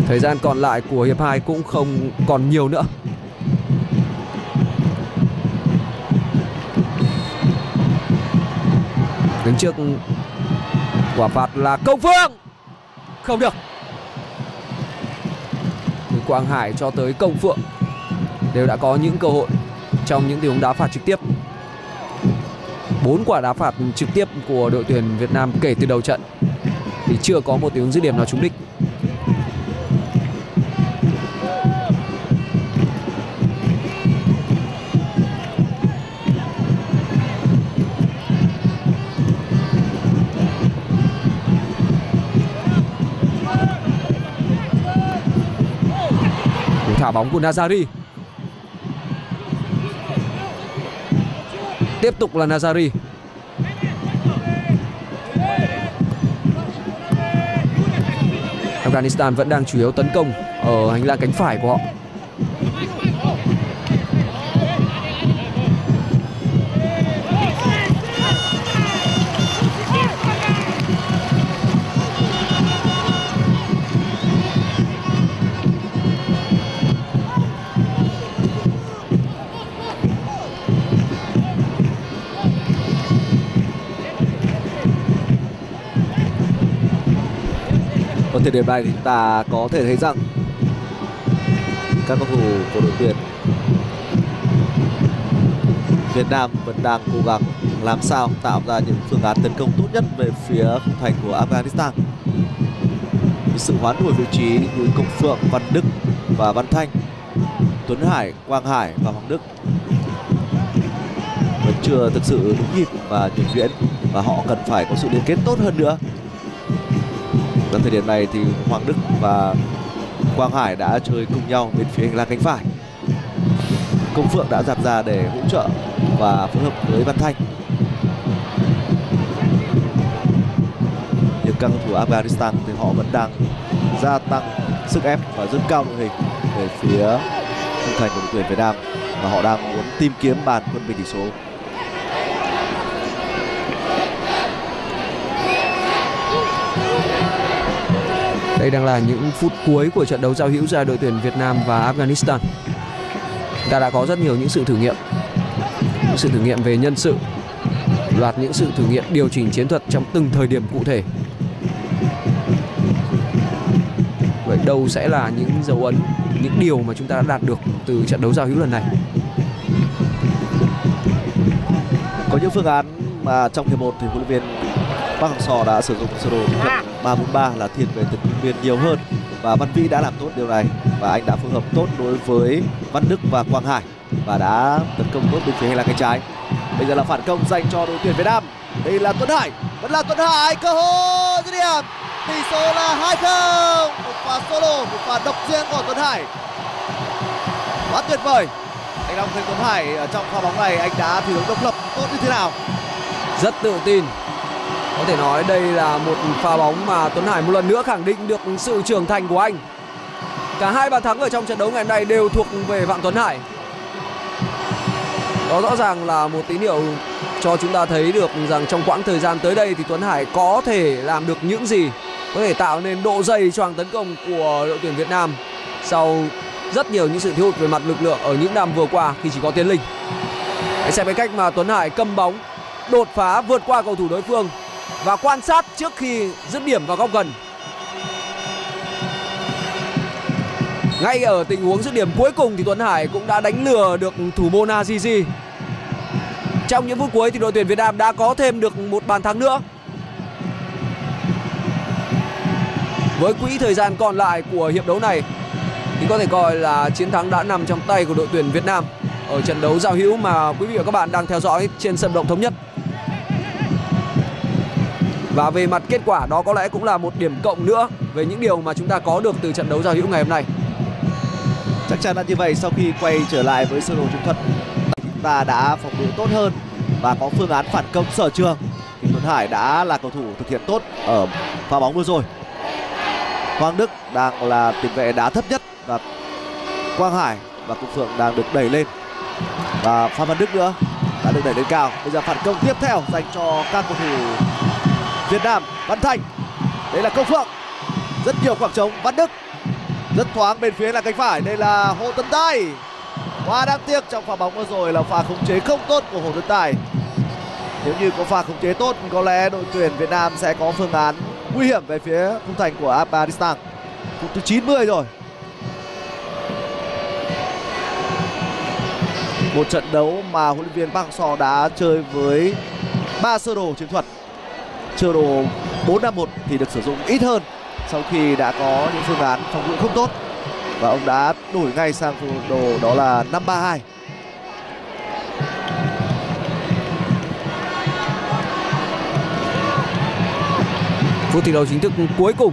Thời gian còn lại của hiệp hai cũng không còn nhiều nữa. Đứng trước quả phạt là Công Phượng. Không được. Từ Quang Hải cho tới Công Phượng đều đã có những cơ hội trong những tình huống đá phạt trực tiếp. Bốn quả đá phạt trực tiếp của đội tuyển Việt Nam kể từ đầu trận thì chưa có một tình huống dứt điểm nào trúng đích. Thả bóng của Nazari. Tiếp tục là Nazari. Afghanistan vẫn đang chủ yếu tấn công ở hành lang cánh phải của họ. Ở thời điểm này thì chúng ta có thể thấy rằng các cầu thủ của đội tuyển Việt Nam vẫn đang cố gắng làm sao tạo ra những phương án tấn công tốt nhất về phía khung thành của Afghanistan. Sự hoán đổi vị trí như Công Phượng, Văn Đức và Văn Thanh, Tuấn Hải, Quang Hải và Hoàng Đức vẫn chưa thực sự đúng nhịp và nhuần nhuyễn, và họ cần phải có sự liên kết tốt hơn nữa. Đến thời điểm này thì Hoàng Đức và Quang Hải đã chơi cùng nhau bên phía hành lang cánh phải. Công Phượng đã dạt ra để hỗ trợ và phối hợp với Văn Thanh. Nhưng các cầu thủ Afghanistan thì họ vẫn đang gia tăng sức ép và dâng cao đội hình về phía khung thành của đội tuyển Việt Nam, và họ đang muốn tìm kiếm bàn quân bình tỷ số. Đây đang là những phút cuối của trận đấu giao hữu giữa đội tuyển Việt Nam và Afghanistan. Ta đã có rất nhiều những sự thử nghiệm, những sự thử nghiệm về nhân sự, loạt những sự thử nghiệm điều chỉnh chiến thuật trong từng thời điểm cụ thể. Vậy đâu sẽ là những dấu ấn, những điều mà chúng ta đã đạt được từ trận đấu giao hữu lần này? Có những phương án mà trong hiệp một thì huấn luyện viên Park Hang-seo đã sử dụng sơ đồ ba bốn ba là thiên về tấn công biên nhiều hơn, và Văn Vĩ đã làm tốt điều này, và anh đã phối hợp tốt đối với Văn Đức và Quang Hải và đã tấn công tốt bên phía hành lang cánh trái. Bây giờ là phản công dành cho đội tuyển Việt Nam. Đây là Tuấn Hải, vẫn là Tuấn Hải, cơ hội dứt điểm. Tỷ số là hai không. Một pha solo, một pha độc riêng của Tuấn Hải. Quá tuyệt vời. Anh Long thấy Tuấn Hải ở trong pha bóng này anh đã thi đấu độc lập tốt như thế nào? Rất tự tin. Có thể nói đây là một pha bóng mà Tuấn Hải một lần nữa khẳng định được sự trưởng thành của anh. Cả hai bàn thắng ở trong trận đấu ngày hôm nay đều thuộc về Phạm Tuấn Hải. Đó rõ ràng là một tín hiệu cho chúng ta thấy được rằng trong quãng thời gian tới đây thì Tuấn Hải có thể làm được những gì, có thể tạo nên độ dày choàng tấn công của đội tuyển Việt Nam sau rất nhiều những sự thiếu hụt về mặt lực lượng ở những năm vừa qua khi chỉ có Tiến Linh. Hãy xem cái cách mà Tuấn Hải cầm bóng, đột phá vượt qua cầu thủ đối phương và quan sát trước khi dứt điểm vào góc gần. Ngay ở tình huống dứt điểm cuối cùng thì Tuấn Hải cũng đã đánh lừa được thủ môn Azizi. Trong những phút cuối thì đội tuyển Việt Nam đã có thêm được một bàn thắng nữa. Với quỹ thời gian còn lại của hiệp đấu này thì có thể coi là chiến thắng đã nằm trong tay của đội tuyển Việt Nam ở trận đấu giao hữu mà quý vị và các bạn đang theo dõi trên sân vận động Thống Nhất. Và về mặt kết quả đó có lẽ cũng là một điểm cộng nữa về những điều mà chúng ta có được từ trận đấu giao hữu ngày hôm nay. Chắc chắn là như vậy. Sau khi quay trở lại với sơ đồ chiến thuật, chúng ta đã phòng ngự tốt hơn và có phương án phản công sở trường. Thì Tuấn Hải đã là cầu thủ thực hiện tốt ở pha bóng vừa rồi. Hoàng Đức đang là tiền vệ đá thấp nhất, và Quang Hải và Công Phượng đang được đẩy lên, và Phan Văn Đức nữa đã được đẩy lên cao. Bây giờ phản công tiếp theo dành cho các cầu thủ Việt Nam. Văn Thành, đây là Công Phượng, rất nhiều khoảng trống. Văn Đức, Rất thoáng bên phía là cánh phải. Đây là Hồ Tấn Tài. Quá đáng tiếc trong pha bóng vừa rồi là pha khống chế không tốt của Hồ Tấn Tài. Nếu như có pha khống chế tốt, có lẽ đội tuyển Việt Nam sẽ có phương án nguy hiểm về phía khung thành của Afghanistan. Phút thứ chín mươi rồi. Một trận đấu mà huấn luyện viên Park Hang-seo đã chơi với ba sơ đồ chiến thuật. Sơ đồ bốn năm một thì được sử dụng ít hơn sau khi đã có những phương án phòng ngự không tốt, và ông đã đổi ngay sang sơ đồ đó là năm ba hai. Phút thi đấu chính thức cuối cùng.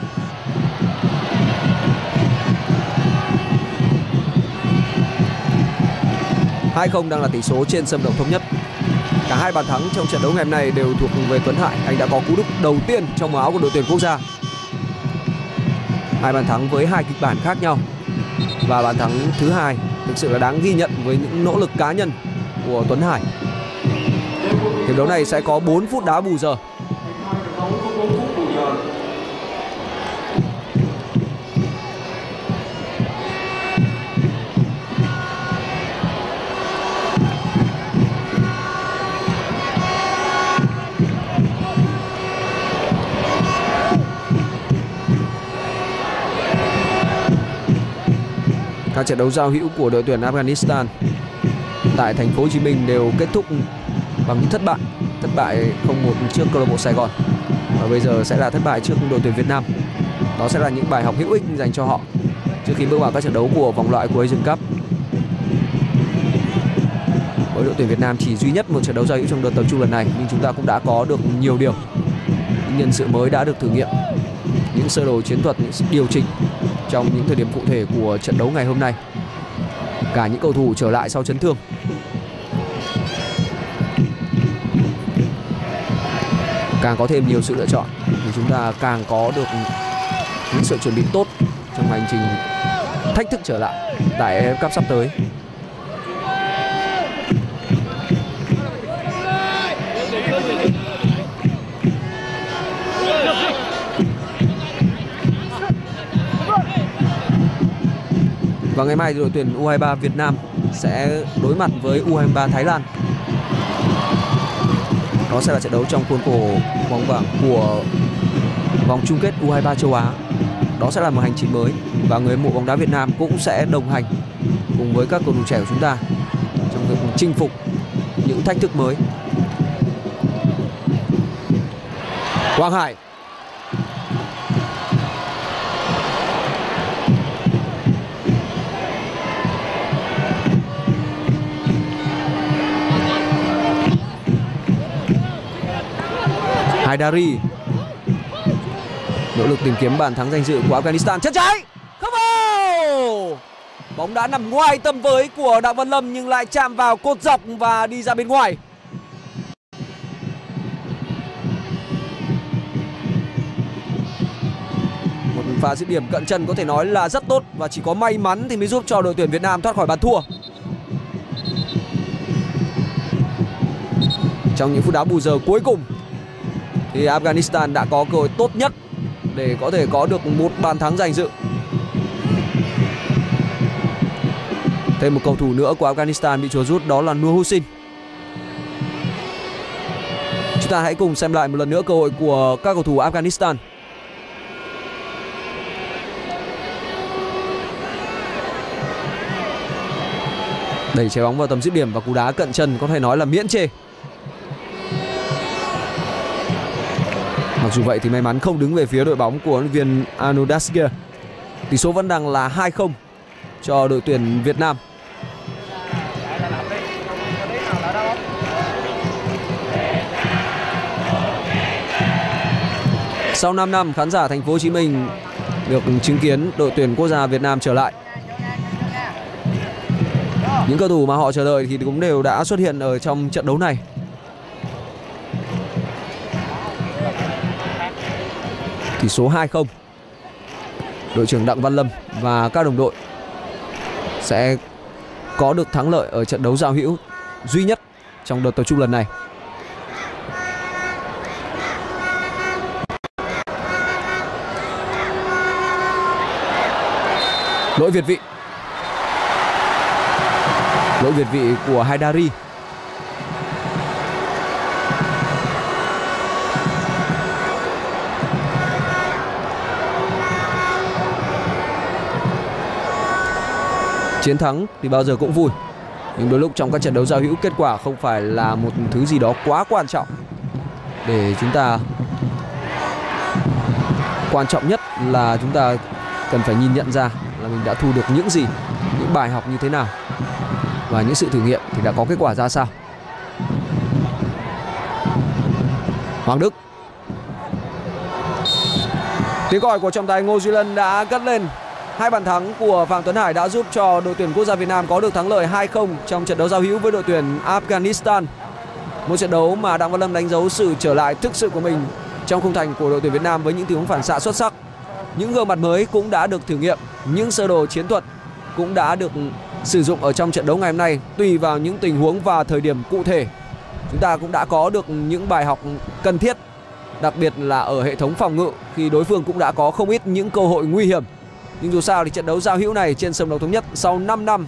hai không đang là tỷ số trên sân vận động Thống Nhất. Cả hai bàn thắng trong trận đấu ngày hôm nay đều thuộc về Tuấn Hải. Anh đã có cú đúp đầu tiên trong áo của đội tuyển quốc gia. Hai bàn thắng với hai kịch bản khác nhau. Và bàn thắng thứ hai thực sự là đáng ghi nhận với những nỗ lực cá nhân của Tuấn Hải. Hiệp đấu này sẽ có bốn phút đá bù giờ. Các trận đấu giao hữu của đội tuyển Afghanistan tại thành phố Hồ Chí Minh đều kết thúc bằng những thất bại. Thất bại không một trước câu lạc bộ Sài Gòn, và bây giờ sẽ là thất bại trước đội tuyển Việt Nam. Đó sẽ là những bài học hữu ích dành cho họ trước khi bước vào các trận đấu của vòng loại của Asian Cup. Với đội tuyển Việt Nam chỉ duy nhất một trận đấu giao hữu trong đợt tập trung lần này, nhưng chúng ta cũng đã có được nhiều điều. Những nhân sự mới đã được thử nghiệm, những sơ đồ chiến thuật, những điều chỉnh trong những thời điểm cụ thể của trận đấu ngày hôm nay. Cả những cầu thủ trở lại sau chấn thương. Càng có thêm nhiều sự lựa chọn thì chúng ta càng có được những sự chuẩn bị tốt trong hành trình thách thức trở lại tại a ép ép Cup sắp tới. Và ngày mai thì đội tuyển u hai ba Việt Nam sẽ đối mặt với u hai ba Thái Lan. Đó sẽ là trận đấu trong khuôn khổ vòng bảng của vòng chung kết u hai ba châu Á. Đó sẽ là một hành trình mới, và người hâm mộ bóng đá Việt Nam cũng sẽ đồng hành cùng với các cầu thủ trẻ của chúng ta trong việc chinh phục những thách thức mới. Quang Hải. Haidari. Nỗ lực tìm kiếm bàn thắng danh dự của Afghanistan. Chân trái không vào. Bóng đã nằm ngoài tầm với của Đặng Văn Lâm nhưng lại chạm vào cột dọc và đi ra bên ngoài. Một pha dứt điểm cận chân có thể nói là rất tốt, và chỉ có may mắn thì mới giúp cho đội tuyển Việt Nam thoát khỏi bàn thua. Trong những phút đá bù giờ cuối cùng thì Afghanistan đã có cơ hội tốt nhất để có thể có được một bàn thắng danh dự. Thêm một cầu thủ nữa của Afghanistan bị chuột rút, đó là Nur Hussein. Chúng ta hãy cùng xem lại một lần nữa cơ hội của các cầu thủ Afghanistan. Đẩy trái bóng vào tầm dứt điểm và cú đá cận chân có thể nói là miễn chê. Mặc dù vậy thì may mắn không đứng về phía đội bóng của huấn luyện viên Anu Dasgir. Tỷ số vẫn đang là hai không cho đội tuyển Việt Nam. Sau năm năm, khán giả thành phố Hồ Chí Minh được chứng kiến đội tuyển quốc gia Việt Nam trở lại. Những cầu thủ mà họ chờ đợi thì cũng đều đã xuất hiện ở trong trận đấu này. Tỷ số hai không. Đội trưởng Đặng Văn Lâm và các đồng đội sẽ có được thắng lợi ở trận đấu giao hữu duy nhất trong đợt tập trung lần này. Lỗi việt vị. Lỗi việt vị của Haidari. Chiến thắng thì bao giờ cũng vui, nhưng đôi lúc trong các trận đấu giao hữu, kết quả không phải là một thứ gì đó quá quan trọng để chúng ta. Quan trọng nhất là chúng ta cần phải nhìn nhận ra là mình đã thu được những gì, những bài học như thế nào, và những sự thử nghiệm thì đã có kết quả ra sao. Hoàng Đức. Tiếng còi của trọng tài Ngô Duy Lân đã cất lên. Hai bàn thắng của Phạm Tuấn Hải đã giúp cho đội tuyển quốc gia Việt Nam có được thắng lợi hai không trong trận đấu giao hữu với đội tuyển Afghanistan. Một trận đấu mà Đặng Văn Lâm đánh dấu sự trở lại thực sự của mình trong khung thành của đội tuyển Việt Nam với những tình huống phản xạ xuất sắc. Những gương mặt mới cũng đã được thử nghiệm, những sơ đồ chiến thuật cũng đã được sử dụng ở trong trận đấu ngày hôm nay. Tùy vào những tình huống và thời điểm cụ thể, chúng ta cũng đã có được những bài học cần thiết, đặc biệt là ở hệ thống phòng ngự khi đối phương cũng đã có không ít những cơ hội nguy hiểm. Nhưng dù sao thì trận đấu giao hữu này trên sân đấu Thống Nhất sau năm năm